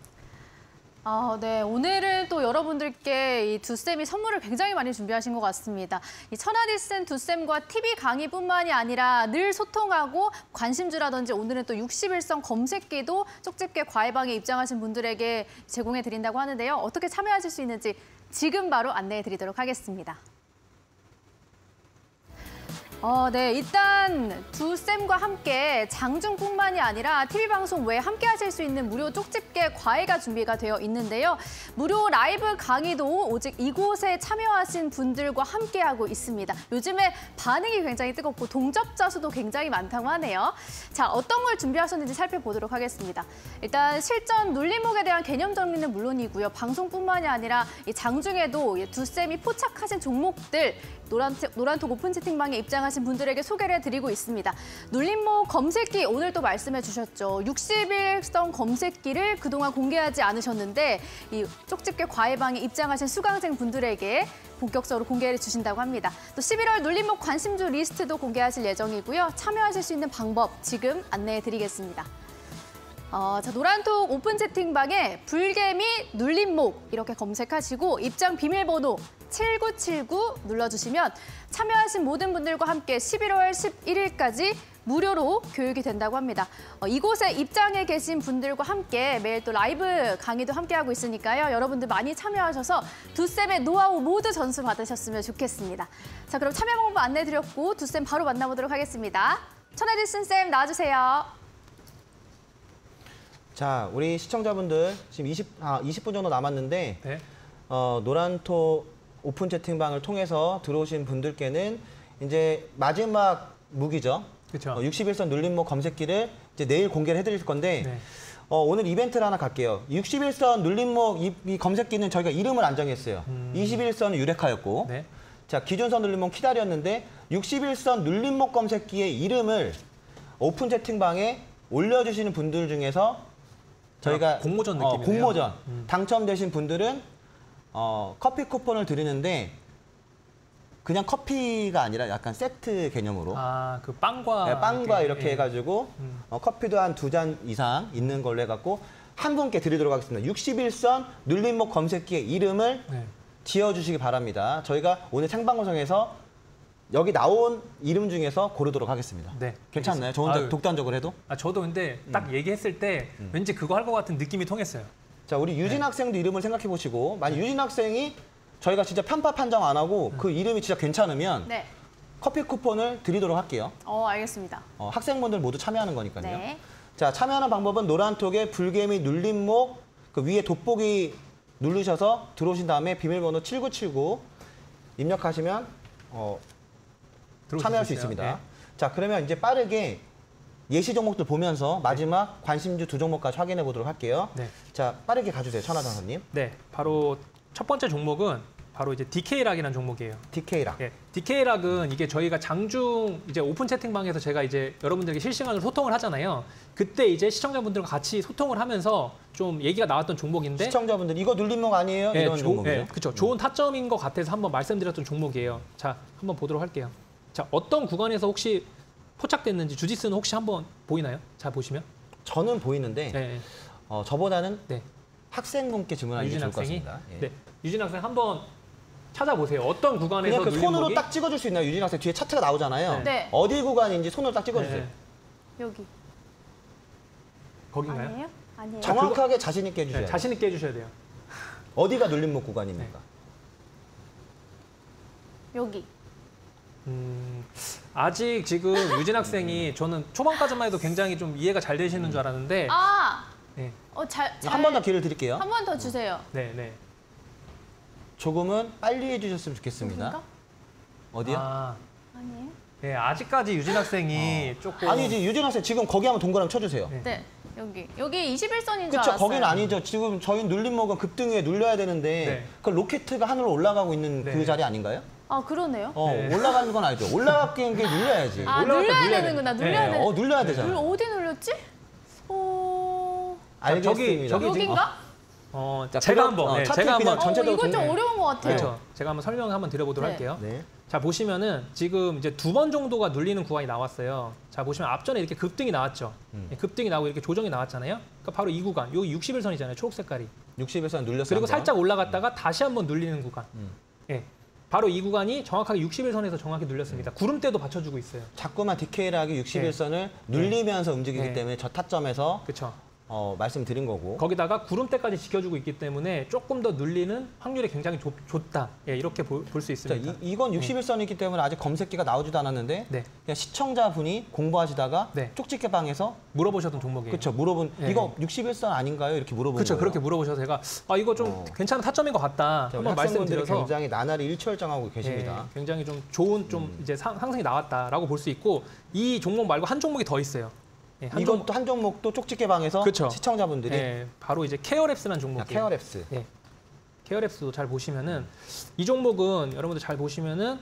네. 오늘은 또 여러분들께 이 두쌤이 선물을 굉장히 많이 준비하신 것 같습니다. 이 천하디슨 두쌤과 TV 강의뿐만이 아니라 늘 소통하고 관심주라든지 오늘은 또 61선 검색기도 쪽집게 과외방에 입장하신 분들에게 제공해 드린다고 하는데요. 어떻게 참여하실 수 있는지 지금 바로 안내해 드리도록 하겠습니다. 네, 일단 두쌤과 함께 장중뿐만이 아니라 TV방송 외에 함께 하실 수 있는 무료 쪽집게 과외가 준비가 되어 있는데요. 무료 라이브 강의도 오직 이곳에 참여하신 분들과 함께하고 있습니다. 요즘에 반응이 굉장히 뜨겁고 동접자 수도 굉장히 많다고 하네요. 자, 어떤 걸 준비하셨는지 살펴보도록 하겠습니다. 일단 실전 눌림목에 대한 개념 정리는 물론이고요. 방송뿐만이 아니라 이 장중에도 두쌤이 포착하신 종목들 노란톡 오픈 채팅방에 입장하신 분들에게 소개를 해드리고 있습니다. 눌림목 검색기 오늘 또 말씀해 주셨죠. 61선 검색기를 그동안 공개하지 않으셨는데 이 쪽집게 과외방에 입장하신 수강생 분들에게 본격적으로 공개해 주신다고 합니다. 또 11월 눌림목 관심주 리스트도 공개하실 예정이고요. 참여하실 수 있는 방법 지금 안내해 드리겠습니다. 자, 노란톡 오픈 채팅방에 불개미 눌림목 이렇게 검색하시고 입장 비밀번호 7979 눌러주시면 참여하신 모든 분들과 함께 11월 11일까지 무료로 교육이 된다고 합니다. 이곳에 입장해 계신 분들과 함께 매일 또 라이브 강의도 함께하고 있으니까요. 여러분들 많이 참여하셔서 두쌤의 노하우 모두 전수 받으셨으면 좋겠습니다. 자, 그럼 참여 방법 안내드렸고 두쌤 바로 만나보도록 하겠습니다. 천하디슨 쌤 나와주세요. 자, 우리 시청자분들 지금 20분 정도 남았는데 네. 노란톡 오픈 채팅방을 통해서 들어오신 분들께는 이제 마지막 무기죠. 그렇죠. 61선 눌림목 검색기를 이제 내일 공개를 해드릴 건데 네. 오늘 이벤트를 하나 갈게요. 61선 눌림목 이 검색기는 저희가 이름을 안 정했어요. 21선은 유레카였고 네. 자, 기준선 눌림목 키다리였는데 61선 눌림목 검색기의 이름을 오픈 채팅방에 올려주시는 분들 중에서 저희가 공모전 느낌이네요. 공모전 당첨되신 분들은 커피 쿠폰을 드리는데 그냥 커피가 아니라 약간 세트 개념으로 그 빵과 네, 빵과 이렇게 예. 해가지고 커피도 한 2잔 이상 있는 걸로 해갖고 한 분께 드리도록 하겠습니다. 61선 눌림목 검색기의 이름을 네. 지어주시기 바랍니다. 저희가 오늘 생방송에서 여기 나온 이름 중에서 고르도록 하겠습니다. 네, 괜찮나요? 저 혼자 독단적으로 해도? 저도 근데 딱 얘기했을 때 왠지 그거 할 것 같은 느낌이 통했어요. 자, 우리 유진 학생도 이름을 생각해 보시고 만약 유진 학생이 저희가 진짜 편파 판정 안 하고 그 이름이 진짜 괜찮으면 네. 커피 쿠폰을 드리도록 할게요. 알겠습니다. 학생분들 모두 참여하는 거니까요. 네. 자, 참여하는 방법은 노란톡에 불개미 눌림목 그 위에 돋보기 누르셔서 들어오신 다음에 비밀번호 7979 입력하시면 참여할 수 있습니다. 네. 자, 그러면 이제 빠르게 예시 종목들 보면서 마지막 관심주 두 종목까지 확인해 보도록 할게요. 네. 자, 빠르게 가주세요, 천하장사님. 네, 바로 첫 번째 종목은 바로 이제 DK락이라는 종목이에요. DK락. 예, DK락은 이게 저희가 장중 이제 오픈 채팅방에서 제가 이제 여러분들에게 실시간으로 소통을 하잖아요. 그때 이제 시청자분들과 같이 소통을 하면서 좀 얘기가 나왔던 종목인데 시청자분들 이거 눌림목 아니에요? 예, 이런 종목이죠. 예, 그렇죠. 좋은 타점인 것 같아서 한번 말씀드렸던 종목이에요. 자, 한번 보도록 할게요. 자, 어떤 구간에서 혹시 포착됐는지 주짓수는 혹시 한번 보이나요? 자, 보시면. 저는 보이는데 네. 저보다는 네. 학생분께 질문하는 게 유진 좋을 것 학생이. 같습니다. 예. 네. 유진 학생 한번 찾아보세요. 어떤 구간에서 그냥 그 손으로 눌림목이? 딱 찍어줄 수 있나요? 유진 학생 뒤에 차트가 나오잖아요. 네. 어디 구간인지 손으로 딱 찍어주세요. 네. 여기. 거긴가요? 아니에요? 아니에요. 정확하게 자신 있게 해주셔야 네, 돼요. 자신 있게 해주셔야 돼요. 어디가 눌림목 구간입니까? 여기. 아직 지금 유진 학생이 저는 초반까지만 해도 굉장히 좀 이해가 잘 되시는 줄 알았는데 아! 네. 한 번 더 기회를 드릴게요. 한 번 더 주세요. 네, 네. 조금은 빨리 해주셨으면 좋겠습니다. 여긴가? 어디요? 아니에요? 네, 아직까지 유진 학생이 조금 아니지, 유진 학생 지금 거기 한번 동그라미 쳐주세요. 네. 네. 여기. 여기 21선인 줄 그쵸, 알았어요. 거긴 아니죠. 지금 저희 눌림목은 급등에 눌려야 되는데 네. 그 로켓가 하늘로 올라가고 있는 네. 그 자리 아닌가요? 아, 그러네요. 네. 올라가는 건 알죠. 올라가는 게 눌려야지. 아, 올라갈 때 눌러야 눌려야 되는구나. 돼. 눌러야 돼. 눌려야 되잖아. 어디 눌렸지? 알겠습니다. 저기 여긴가? 자, 제가 그럼, 한번 차트 제가 그냥 한번 전체적으로 이건 좀 동네. 어려운 것 같아요. 그렇죠. 제가 한번 설명을 한번 드려보도록 네. 할게요. 네. 자, 보시면은 지금 이제 2번 정도가 눌리는 구간이 나왔어요. 자, 보시면 앞전에 이렇게 급등이 나왔죠. 예, 급등이 나오고 이렇게 조정이 나왔잖아요. 그러니까 바로 이 구간, 여기 61선이잖아요. 초록 색깔이. 60에서 눌렸어요. 그리고 한번. 살짝 올라갔다가 다시 한번 눌리는 구간. 예. 바로 이 구간이 정확하게 61선에서 정확히 눌렸습니다. 구름대도 받쳐주고 있어요. 자꾸만 디케일하게 61선을 눌리면서 움직이기 네. 때문에 저 타점에서 그렇죠. 말씀드린 거고. 거기다가 구름대까지 지켜주고 있기 때문에 조금 더 눌리는 확률이 굉장히 좋다. 예, 이렇게 볼 수 자, 있습니다. 이건 61선이기 때문에 아직 검색기가 나오지도 않았는데 네. 그냥 시청자분이 공부하시다가 네. 쪽집게 방에서 물어보셨던 종목이에요. 그렇죠. 물어본 네. 이거 61선 아닌가요? 이렇게 물어보는 그렇죠. 거예요. 그렇게 물어보셔서 제가 이거 좀 괜찮은 타점인 것 같다. 자, 한번 학생분들이 말씀드려서 굉장히 나날이 일취월장하고 계십니다. 예, 굉장히 좀 좋은 이제 상승이 나왔다라고 볼 수 있고 이 종목 말고 한 종목이 더 있어요. 예, 이건 또 한 종목도 쪽집게 방에서 그렇죠. 시청자분들이 예, 바로 이제 케어랩스라는 종목이에요. 케어랩스. 예. 케어랩스도 잘 보시면은 이 종목은 여러분들 잘 보시면은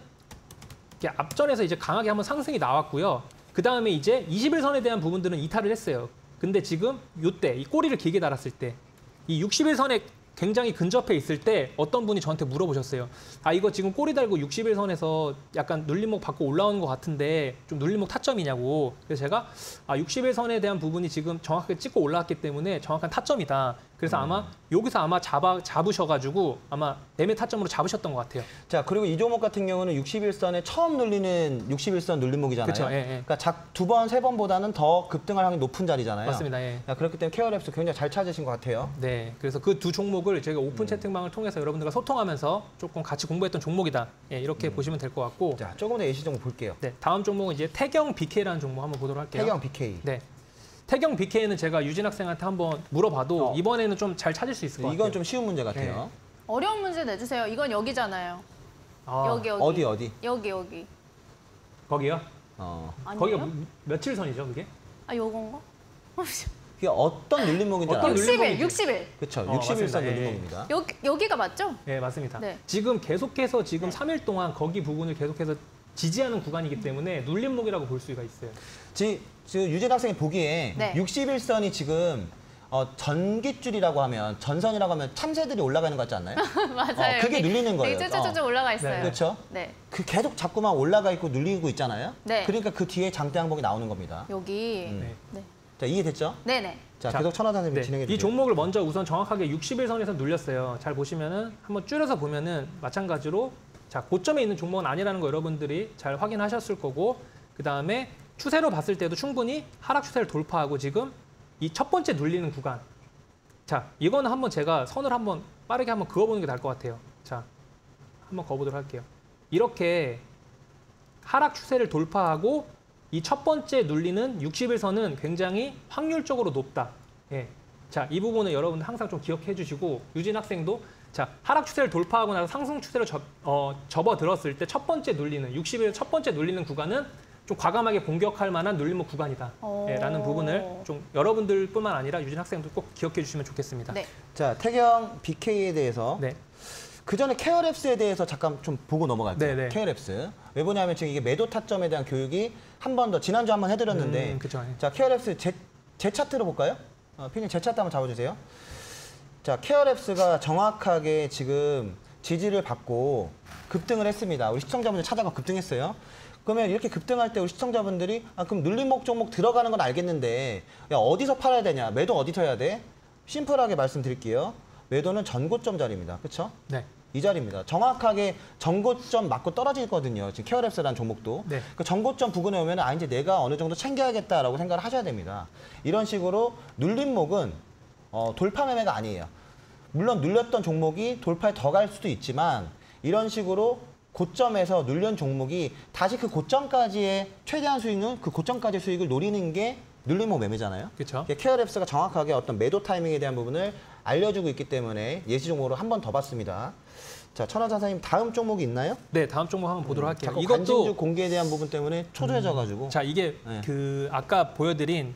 이렇게 앞전에서 이제 강하게 한번 상승이 나왔고요. 그 다음에 이제 21선에 대한 부분들은 이탈을 했어요. 근데 지금 요때 이 꼬리를 길게 달았을 때 이 61선에 굉장히 근접해 있을 때 어떤 분이 저한테 물어보셨어요. 아, 이거 지금 꼬리 달고 61선에서 약간 눌림목 받고 올라오는 것 같은데 좀 눌림목 타점이냐고. 그래서 제가 61선에 대한 부분이 지금 정확하게 찍고 올라왔기 때문에 정확한 타점이다. 그래서 아마 여기서 아마 잡으셔가지고 아마 매매 타점으로 잡으셨던 것 같아요. 자, 그리고 이 종목 같은 경우는 61선에 처음 눌리는 61선 눌림목이잖아요. 그쵸, 예, 예. 그러니까 두 번, 세 번보다는 더 급등할 확률이 높은 자리잖아요. 맞습니다. 예. 그렇기 때문에 케어랩스 굉장히 잘 찾으신 것 같아요. 네, 그래서 그 두 종목을 저희가 오픈 채팅방을 통해서 여러분들과 소통하면서 조금 같이 공부했던 종목이다. 예, 이렇게 보시면 될 것 같고. 자, 조금 더 예시 종목 볼게요. 네, 다음 종목은 이제 태경 BK라는 종목 한번 보도록 할게요. 태경 BK. 네. 태경 BK는 제가 유진 학생한테 한번 물어봐도 이번에는 좀 잘 찾을 수 있을 것 같아요. 이건 좀 쉬운 문제 같아요. 네. 어려운 문제 내주세요. 이건 여기잖아요. 여기. 어디? 여기. 거기요? 아니에요? 거기가 며칠 선이죠, 그게? 아, 요건가? 그게 어떤 눌림목인지 어떤 알아요? 눌림목인지. 60일. 그렇죠. 맞습니다. 61선 예. 눌림목입니다. 여기가 맞죠? 네, 맞습니다. 네. 지금 계속해서 지금 3일 동안 거기 부분을 계속해서 지지하는 구간이기 때문에 눌림목이라고 볼 수가 있어요. 지금 유진 학생이 보기에 네. 61선이 지금 전깃줄이라고 하면 전선이라고 하면 참새들이 올라가는 것 같지 않나요? 맞아요. 그게 여기 눌리는 거예요. 여기 쭉쭉쭉 올라가 있어요. 네. 그렇죠? 네. 그 계속 자꾸만 올라가 있고 눌리고 있잖아요. 네. 그러니까 그 뒤에 장대 항목이 나오는 겁니다. 여기. 네. 네. 자, 이해됐죠? 네네. 자, 자, 계속 천하장님 네, 진행해 이 주세요. 종목을 먼저 우선 정확하게 61선에서 눌렸어요. 잘 보시면은 한번 줄여서 보면은 마찬가지로 자, 고점에 있는 종목은 아니라는 거 여러분들이 잘 확인하셨을 거고 그다음에 추세로 봤을 때도 충분히 하락 추세를 돌파하고 지금 이 첫 번째 눌리는 구간. 자, 이거는 한번 제가 선을 한번 빠르게 한번 그어보는 게 나을 것 같아요. 자, 한번 그어보도록 할게요. 이렇게 하락 추세를 돌파하고 이 첫 번째 눌리는 61선은 굉장히 확률적으로 높다. 예. 자, 이 부분은 여러분들 항상 좀 기억해 주시고 유진 학생도 자, 하락 추세를 돌파하고 나서 상승 추세로 접어들었을 때 첫 번째 눌리는 60일 첫 번째 눌리는 구간은 좀 과감하게 공격할 만한 눌림목 구간이다. 라는 부분을 좀 여러분들뿐만 아니라 유진 학생도 꼭 기억해 주시면 좋겠습니다. 네. 자, 태경 BK에 대해서 네. 그 전에 케어랩스에 대해서 잠깐 좀 보고 넘어갈게요. 네네. 케어랩스. 왜 보냐면 지금 이게 매도 타점에 대한 교육이 한 번 더 지난주 한번 해드렸는데 그쵸. 자, 케어랩스 제 차트로 볼까요? 피디님 제 차트 한번 잡아주세요. 자, 케어랩스가 정확하게 지금 지지를 받고 급등을 했습니다. 우리 시청자분들 찾아가 급등했어요. 그러면 이렇게 급등할 때 우리 시청자분들이 그럼 눌림목 종목 들어가는 건 알겠는데 야, 어디서 팔아야 되냐? 매도 어디서 해야 돼? 심플하게 말씀드릴게요. 매도는 전고점 자리입니다. 그렇죠? 네. 이 자리입니다. 정확하게 전고점 맞고 떨어지거든요. 지금 케어랩스라는 종목도. 네. 그 전고점 부근에 오면 이제 내가 어느 정도 챙겨야겠다라고 생각을 하셔야 됩니다. 이런 식으로 눌림목은 돌파 매매가 아니에요. 물론 눌렸던 종목이 돌파에 더 갈 수도 있지만 이런 식으로 고점에서 눌린 종목이 다시 그 고점까지의 최대한 수익률, 그 고점까지의 수익을 노리는 게 눌림목 매매잖아요. 그렇죠. 케어랩스가 정확하게 어떤 매도 타이밍에 대한 부분을 알려주고 있기 때문에 예시 종목으로 한 번 더 봤습니다. 자, 천하장사님 다음 종목이 있나요? 네, 다음 종목 한번 보도록 할게요. 자꾸 관심주 공개에 대한 부분 때문에 초조해져가지고. 자, 이게 네. 그 아까 보여드린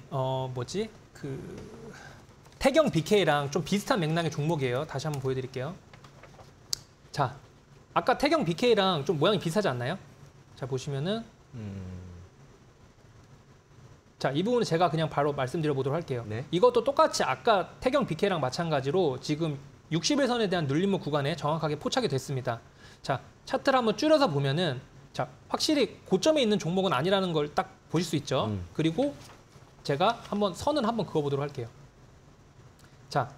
태경 BK랑 좀 비슷한 맥락의 종목이에요. 다시 한번 보여드릴게요. 자, 아까 태경 BK랑 좀 모양이 비슷하지 않나요? 자, 보시면은 자, 이 부분은 제가 그냥 바로 말씀드려 보도록 할게요. 네. 이것도 똑같이 아까 태경 BK랑 마찬가지로 지금 60일선에 대한 눌림목 구간에 정확하게 포착이 됐습니다. 자, 차트를 한번 줄여서 보면은 자, 확실히 고점에 있는 종목은 아니라는 걸 딱 보실 수 있죠. 그리고 제가 한번 선을 한번 그어보도록 할게요. 자,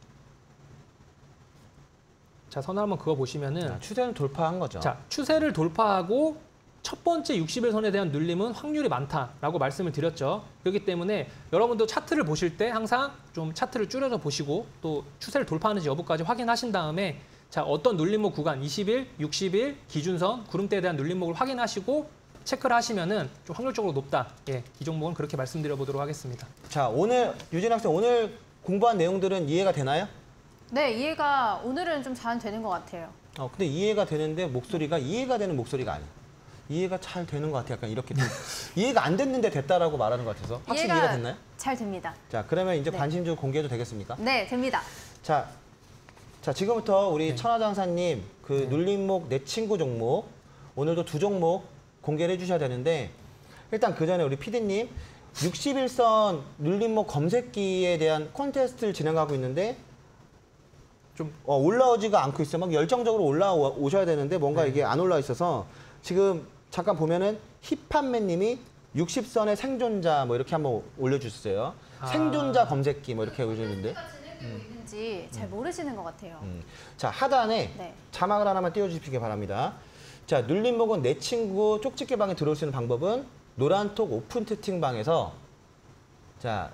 선을 한번 그어보시면은 추세는 돌파한 거죠. 자, 추세를 돌파하고 첫 번째 60일선에 대한 눌림은 확률이 많다라고 말씀을 드렸죠. 그렇기 때문에 여러분도 차트를 보실 때 항상 좀 차트를 줄여서 보시고 또 추세를 돌파하는지 여부까지 확인하신 다음에 자, 어떤 눌림목 구간 20일, 60일 기준선, 구름대에 대한 눌림목을 확인하시고 체크를 하시면은 좀 확률적으로 높다. 예, 이 종목은 그렇게 말씀드려 보도록 하겠습니다. 자, 오늘 유진 학생 오늘 공부한 내용들은 이해가 되나요? 네, 이해가 오늘은 좀 잘 되는 것 같아요. 근데 이해가 되는데 목소리가 이해가 되는 목소리가 아니에요. 이해가 잘 되는 것 같아요. 약간 이렇게 좀 이해가 안 됐는데 됐다라고 말하는 것 같아서 확실히 이해가 됐나요? 잘 됩니다. 자, 그러면 이제 네. 관심주 공개해도 되겠습니까? 네, 됩니다. 자, 지금부터 우리 천하장사님 그 눌림목 내 친구 종목 오늘도 두 종목 공개를 해주셔야 되는데 일단 그 전에 우리 PD님 61선 눌림목 검색기에 대한 콘테스트를 진행하고 있는데 좀 올라오지가 않고 있어요. 막 열정적으로 올라오셔야 되는데 뭔가 이게 안 올라와 있어서 지금 잠깐 보면은 힙판매님이 60선의 생존자 뭐 이렇게 한번 올려주셨어요. 생존자 검색기 뭐 이렇게 올려주는데 있는지 잘 모르시는 것 같아요. 자, 하단에 네. 자막을 하나만 띄워주시기 바랍니다. 자, 눌림목은 내 친구 쪽집게 방에 들어올 수 있는 방법은 노란톡 오픈 채팅방에서 자,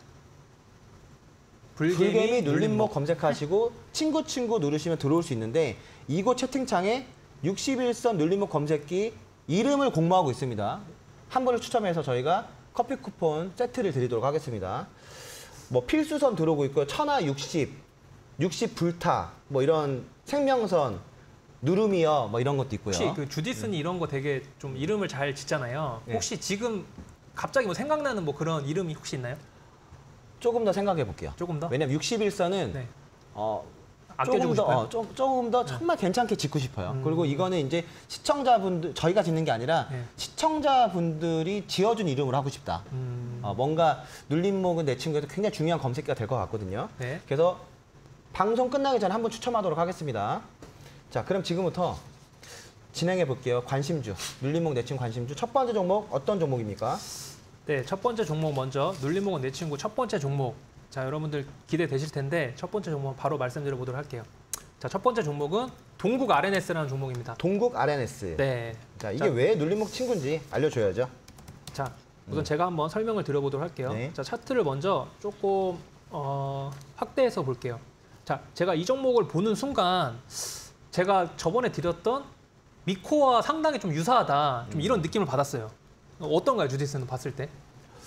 불개미 눌림목 검색하시고 친구 누르시면 들어올 수 있는데 이곳 채팅창에 61선 눌림목 검색기 이름을 공모하고 있습니다. 한 분을 추첨해서 저희가 커피 쿠폰 세트를 드리도록 하겠습니다. 뭐 필수선 들어오고 있고요. 천하 60 불타 뭐 이런 생명선 누름이요 뭐 이런 것도 있고요. 혹시 그 주디슨이 이런 거 되게 좀 이름을 잘 짓잖아요. 네. 혹시 지금 갑자기 뭐 생각나는 뭐 그런 이름이 혹시 있나요? 조금 더 생각해 볼게요. 조금 더? 왜냐면 61선은 네. 조금 아껴주고 싶어요? 더 조금 더 정말 괜찮게 짓고 싶어요. 그리고 이거는 이제 시청자분들 저희가 짓는 게 아니라 네. 시청자분들이 지어준 이름으로 하고 싶다. 뭔가 눌림목은 내 친구에도 굉장히 중요한 검색기가 될 것 같거든요. 네. 그래서 방송 끝나기 전에 한번 추첨하도록 하겠습니다. 자, 그럼 지금부터 진행해 볼게요. 관심주, 눌림목 내 친구 관심주 첫 번째 종목 어떤 종목입니까? 네, 첫 번째 종목 먼저 눌림목은 내 친구 첫 번째 종목. 자, 여러분들 기대되실 텐데 첫 번째 종목 바로 말씀드려 보도록 할게요. 자, 첫 번째 종목은 동국 RNS라는 종목입니다. 동국 RNS. 네. 자, 이게 왜 눌림목 친구인지 알려줘야죠. 자, 우선 제가 한번 설명을 드려보도록 할게요. 네. 자, 차트를 먼저 조금 확대해서 볼게요. 자, 제가 이 종목을 보는 순간 제가 저번에 드렸던 미코와 상당히 좀 유사하다. 좀 이런 느낌을 받았어요. 어떤가요, 주디스는 봤을 때?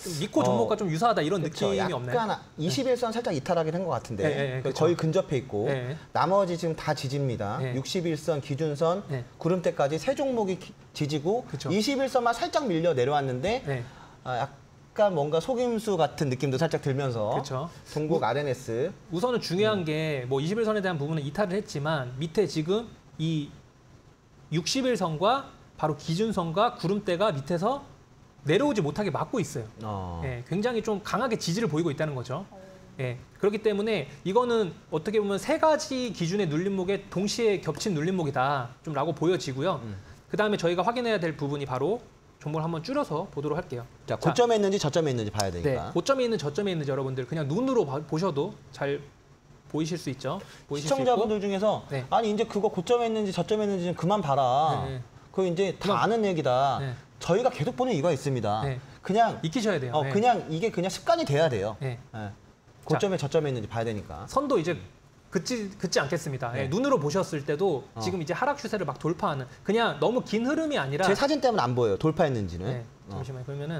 좀 미코 종목과 좀 유사하다 이런 그쵸, 느낌이 없나요? 약간 21선 살짝 이탈하게 된 것 같은데 네, 네, 거의 근접해 있고 네. 나머지 지금 다 지지입니다. 네. 61선, 기준선, 네. 구름대까지 세 종목이 지지고 그쵸. 21선만 살짝 밀려 내려왔는데 네. 약간 뭔가 속임수 같은 느낌도 살짝 들면서 그렇죠. 동국 RNS 우선은 중요한 게 뭐 21선에 대한 부분은 이탈을 했지만 밑에 지금 이 61선과 바로 기준선과 구름대가 밑에서 내려오지 못하게 막고 있어요. 예, 굉장히 좀 강하게 지지를 보이고 있다는 거죠. 예, 그렇기 때문에 이거는 어떻게 보면 세 가지 기준의 눌림목에 동시에 겹친 눌림목이다 좀 라고 보여지고요. 그다음에 저희가 확인해야 될 부분이 바로 종목을 한번 줄여서 보도록 할게요. 자, 고점에 있는지 저점에 있는지 봐야 되니까. 네, 고점에 있는 저점에 있는지 여러분들 그냥 눈으로 보셔도 잘 보이실 수 있죠. 보이실 시청자분들 수 있고. 중에서 네. 아니 이제 그거 고점에 있는지 저점에 있는지 좀 그만 봐라. 네. 그거 이제 다 아는 얘기다. 네. 저희가 계속 보는 이유가 있습니다. 네. 그냥 익히셔야 돼요. 네. 그냥 이게 그냥 습관이 돼야 돼요. 네. 네. 고점에 저점에 있는지 봐야 되니까. 선도 이제 긋지 않겠습니다. 네. 예, 눈으로 보셨을 때도 지금 이제 하락 추세를 막 돌파하는 그냥 너무 긴 흐름이 아니라 제 사진 때문에 안 보여요. 돌파했는지는. 네, 잠시만요. 그러면은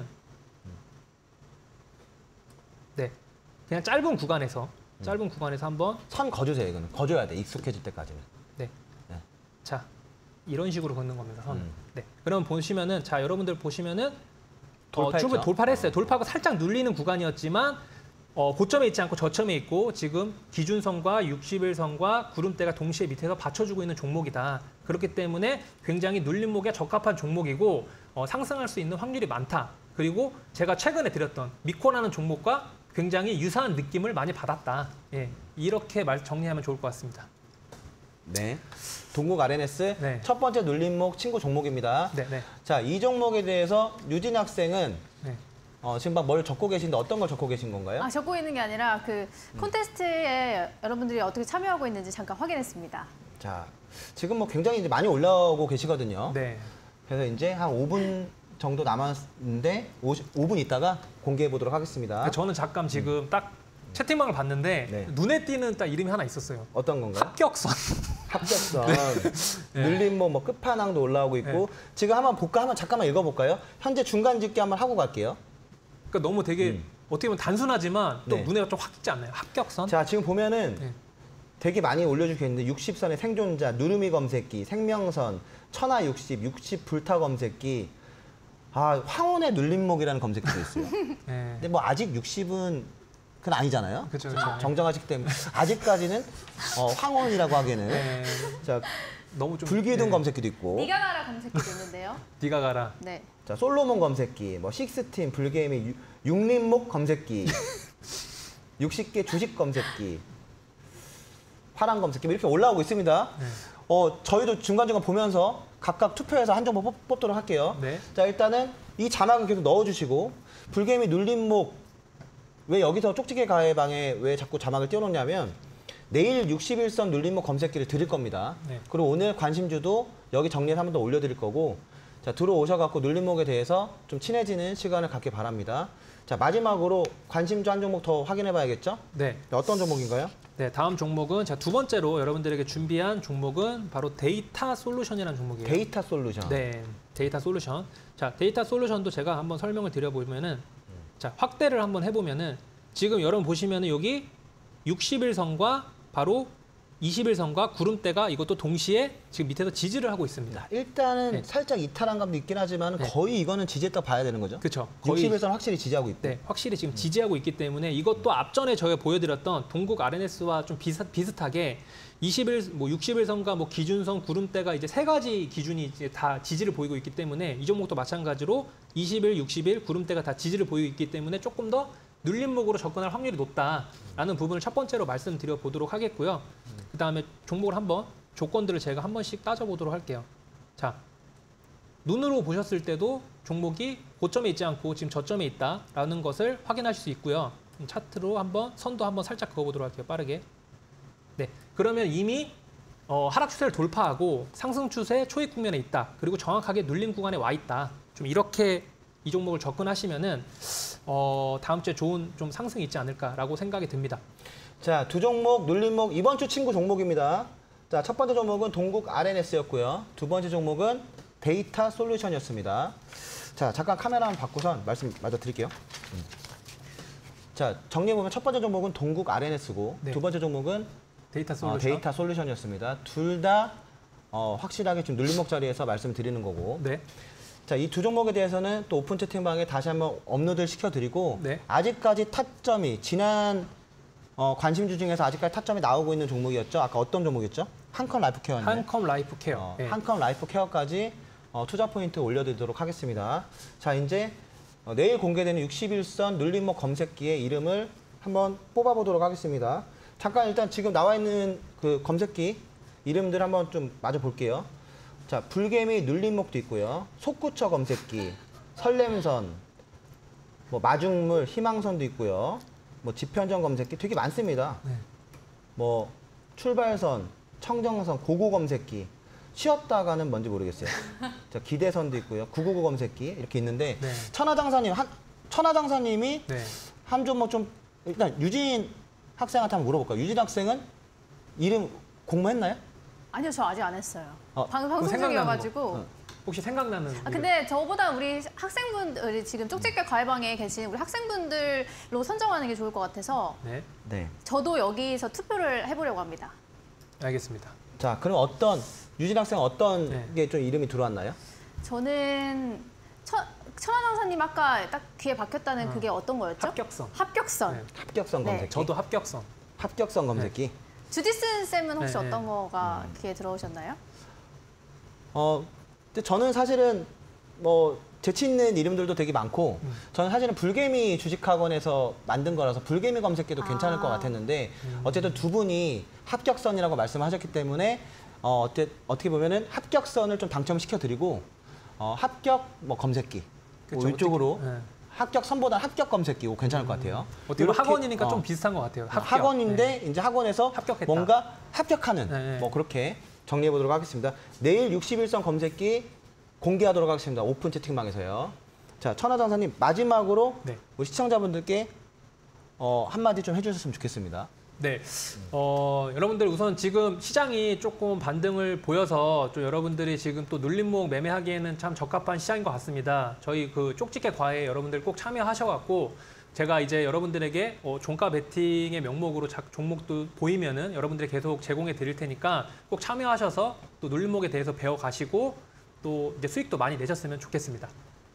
네, 그냥 짧은 구간에서 한번 선 거주세요. 이거는 거줘야 돼. 익숙해질 때까지는. 네, 네. 자 이런 식으로 걷는 겁니다. 선. 네, 그럼 보시면은 자 여러분들 보시면은 돌파했죠? 충분히 돌파를 했어요. 돌파하고 살짝 눌리는 구간이었지만 고점에 있지 않고 저점에 있고 지금 기준선과 61선과 구름대가 동시에 밑에서 받쳐주고 있는 종목이다. 그렇기 때문에 굉장히 눌림목에 적합한 종목이고 상승할 수 있는 확률이 많다. 그리고 제가 최근에 드렸던 미코라는 종목과 굉장히 유사한 느낌을 많이 받았다. 예, 이렇게 정리하면 좋을 것 같습니다. 네. 동국 RNS 네. 첫 번째 눌림목 친구 종목입니다. 네, 네. 자, 이 종목에 대해서 유진 학생은 네. 지금 막 뭘 적고 계신데 어떤 걸 적고 계신 건가요? 아, 적고 있는 게 아니라 그 콘테스트에 여러분들이 어떻게 참여하고 있는지 잠깐 확인했습니다. 자, 지금 뭐 굉장히 이제 많이 올라오고 계시거든요. 네. 그래서 이제 한 5분 정도 남았는데 5분 있다가 공개해 보도록 하겠습니다. 저는 잠깐 지금 딱 채팅방을 봤는데 네. 눈에 띄는 딱 이름이 하나 있었어요. 어떤 건가요? 합격선. 합격선. 네. 눌림목 뭐 끝판왕도 올라오고 있고 네. 지금 한번 볼까? 한번 잠깐만 읽어볼까요? 현재 중간 집계 한번 하고 갈게요. 그러니까 너무 되게 어떻게 보면 단순하지만 또 네. 눈에 좀 확 띄지 않나요? 합격선. 자, 지금 보면은 네. 되게 많이 올려주고 있는데 60선의 생존자, 누르미 검색기, 생명선, 천하 60 불타 검색기, 황혼의 눌림목이라는 검색기도 있어요. 네. 근데 뭐 아직 60은 그건 아니잖아요. 그렇죠. 정정하시기 때문에 아직까지는 황혼이라고 하기에는 네. 자, 너무 좀 불기둥 검색기도 있고, 네가 가라 검색기도 있는데요. 네가 가라. 네. 자, 솔로몬 검색기, 뭐 식스팀 불게임이 육림목 검색기, 60개 주식 검색기, 파란 검색기 이렇게 올라오고 있습니다. 네. 저희도 중간중간 보면서 각각 투표해서 한 종목 뽑도록 할게요. 네. 자, 일단은 이 자막을 계속 넣어주시고 불게임이 눌림목 왜 여기서 쪽지게 가해방에 왜 자꾸 자막을 띄워놓냐면 내일 61선 눌림목 검색기를 드릴 겁니다. 네. 그리고 오늘 관심주도 여기 정리해서 한 번 더 올려드릴 거고 자, 들어오셔갖고 눌림목에 대해서 좀 친해지는 시간을 갖길 바랍니다. 자, 마지막으로 관심주 한 종목 더 확인해 봐야겠죠? 네. 어떤 종목인가요? 네, 다음 종목은 두 번째로 여러분들에게 준비한 종목은 바로 데이터 솔루션이라는 종목이에요. 데이터 솔루션. 네, 데이터 솔루션. 자, 데이터 솔루션도 제가 한번 설명을 드려보면은 자, 확대를 한번 해보면은 지금 여러분 보시면은 여기 61선과 바로 21선과 구름대가 이것도 동시에 지금 밑에서 지지를 하고 있습니다. 일단은 네. 살짝 이탈한 감도 있긴 하지만 거의 이거는 지지했다고 봐야 되는 거죠? 그렇죠. 61선 확실히 지지하고 있고. 네, 확실히 지금 지지하고 있기 때문에 이것도 앞전에 저희가 보여드렸던 동국 RNS와 좀 비슷하게 61선과 뭐 기준선, 구름대가 이제 세 가지 기준이 이제 다 지지를 보이고 있기 때문에 이 종목도 마찬가지로 21, 61, 구름대가 다 지지를 보이고 있기 때문에 조금 더 눌림목으로 접근할 확률이 높다라는 부분을 첫 번째로 말씀드려 보도록 하겠고요. 그다음에 종목을 한번 조건들을 제가 한 번씩 따져보도록 할게요. 자, 눈으로 보셨을 때도 종목이 고점에 있지 않고 지금 저점에 있다라는 것을 확인하실 수 있고요. 차트로 한번 선도 한번 살짝 그어보도록 할게요. 빠르게. 네, 그러면 이미 하락 추세를 돌파하고 상승 추세 초입 국면에 있다. 그리고 정확하게 눌림 구간에 와 있다. 좀 이렇게 이 종목을 접근하시면은 다음 주에 좋은 좀 상승이 있지 않을까라고 생각이 듭니다. 자, 두 종목 눌림목 이번 주 친구 종목입니다. 자, 첫 번째 종목은 동국 RNS였고요. 두 번째 종목은 데이터 솔루션이었습니다. 자, 잠깐 카메라 한번 바꾸선 말씀 마저 드릴게요. 자, 정리해보면 첫 번째 종목은 동국 RNS고 네. 두 번째 종목은 데이터 솔루션이었습니다. 둘 다 확실하게 지금 눌림목 자리에서 말씀드리는 거고. 네. 자, 이 두 종목에 대해서는 또 오픈 채팅방에 다시 한번 업로드를 시켜드리고 네. 아직까지 타점이 지난 관심주 중에서 아직까지 타점이 나오고 있는 종목이었죠. 아까 어떤 종목이었죠? 한컴 라이프 케어인데. 한컴 라이프 케어. 네. 한컴 라이프 케어까지 투자 포인트 올려드리도록 하겠습니다. 자, 이제 내일 공개되는 61선 눌림목 검색기의 이름을 한번 뽑아보도록 하겠습니다. 잠깐 일단 지금 나와 있는 그 검색기 이름들 한번 좀 마저 볼게요. 자, 불개미 눌림목도 있고요. 속구처 검색기, 설렘선, 뭐 마중물, 희망선도 있고요. 뭐 지편전 검색기 되게 많습니다. 네. 뭐 출발선, 청정선, 고고 검색기. 쉬었다가는 뭔지 모르겠어요. 자, 기대선도 있고요. 999 검색기 이렇게 있는데 네. 천하장사님이 네. 한 종목 좀 일단 유진 학생한테 한번 물어볼까요? 유진 학생은 이름 공모했나요? 아니요, 저 아직 안 했어요. 방송 생각나는 중이어가지고. 혹시 생각나는? 근데 저보다 우리 학생분들이 지금 쪽집게 과외방에 계신 우리 학생분들로 선정하는 게 좋을 것 같아서 네. 저도 여기서 투표를 해보려고 합니다. 알겠습니다. 자, 그럼 유진 학생은 어떤 게 좀 이름이 들어왔나요? 저는 천하장사님 아까 딱 귀에 박혔다는 그게 어떤 거였죠? 합격선. 네. 합격선 네. 검색기. 저도 합격선. 합격선 검색기. 주디슨 쌤은 혹시 어떤 거가 귀에 들어오셨나요? 근데 저는 사실은 뭐 재치 있는 이름들도 되게 많고 저는 사실은 불개미 주식학원에서 만든 거라서 불개미 검색기도 괜찮을 것 같았는데 어쨌든 두 분이 합격선이라고 말씀하셨기 때문에 어떻게 보면은 합격선을 좀 당첨시켜 드리고 합격 뭐 검색기 그쵸, 이쪽으로 네. 합격선보다 합격 검색기 괜찮을 것 같아요. 어떻게 보면 학원이니까 좀 비슷한 것 같아요. 학원인데 이제 학원에서 합격했다. 뭔가 합격하는 뭐 그렇게 정리해 보도록 하겠습니다. 내일 61선 검색기 공개하도록 하겠습니다. 오픈 채팅방에서요. 자, 천하장사님 마지막으로 우리 시청자분들께 한마디 좀 해주셨으면 좋겠습니다. 네, 여러분들 우선 지금 시장이 조금 반등을 보여서 좀 여러분들이 지금 또 눌림목 매매하기에는 참 적합한 시장인 것 같습니다. 저희 그 쪽집게 과외 여러분들 꼭 참여하셔갖고 제가 이제 여러분들에게 종가 베팅의 명목으로 종목도 보이면은 여러분들이 계속 제공해 드릴 테니까 꼭 참여하셔서 또 눌림목에 대해서 배워가시고 또 이제 수익도 많이 내셨으면 좋겠습니다.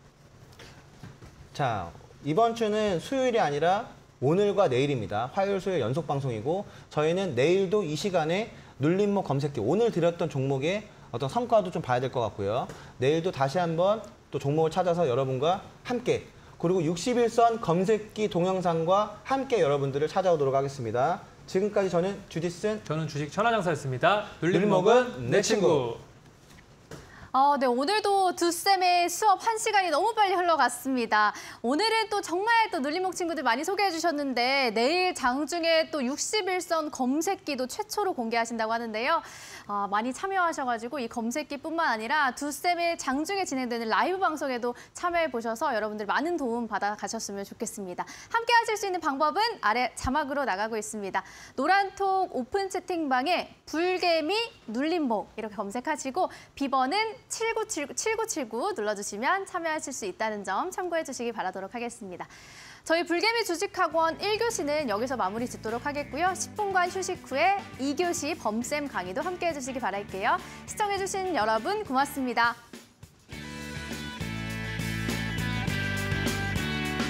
자, 이번 주는 수요일이 아니라 오늘과 내일입니다. 화요일, 수요일 연속 방송이고 저희는 내일도 이 시간에 눌림목 검색기 오늘 드렸던 종목의 어떤 성과도 좀 봐야 될 것 같고요. 내일도 다시 한번 또 종목을 찾아서 여러분과 함께 그리고 61선 검색기 동영상과 함께 여러분들을 찾아오도록 하겠습니다. 지금까지 저는 주디슨, 저는 주식 천하장사였습니다. 눌림목은 내 친구. 네, 오늘도 두 쌤의 수업 1시간이 너무 빨리 흘러갔습니다. 오늘은 또 정말 또 눌림목 친구들 많이 소개해 주셨는데 내일 장중에 또 61선 검색기도 최초로 공개하신다고 하는데요. 많이 참여하셔가지고 이 검색기뿐만 아니라 두 쌤의 장중에 진행되는 라이브 방송에도 참여해 보셔서 여러분들 많은 도움 받아가셨으면 좋겠습니다. 함께 하실 수 있는 방법은 아래 자막으로 나가고 있습니다. 노란톡 오픈 채팅방에 불개미 눌림목 이렇게 검색하시고 비번은 7979 눌러주시면 참여하실 수 있다는 점 참고해 주시기 바라도록 하겠습니다. 저희 불개미 주식학원 1교시는 여기서 마무리 짓도록 하겠고요. 10분간 휴식 후에 2교시 범쌤 강의도 함께해 주시기 바랄게요. 시청해 주신 여러분 고맙습니다.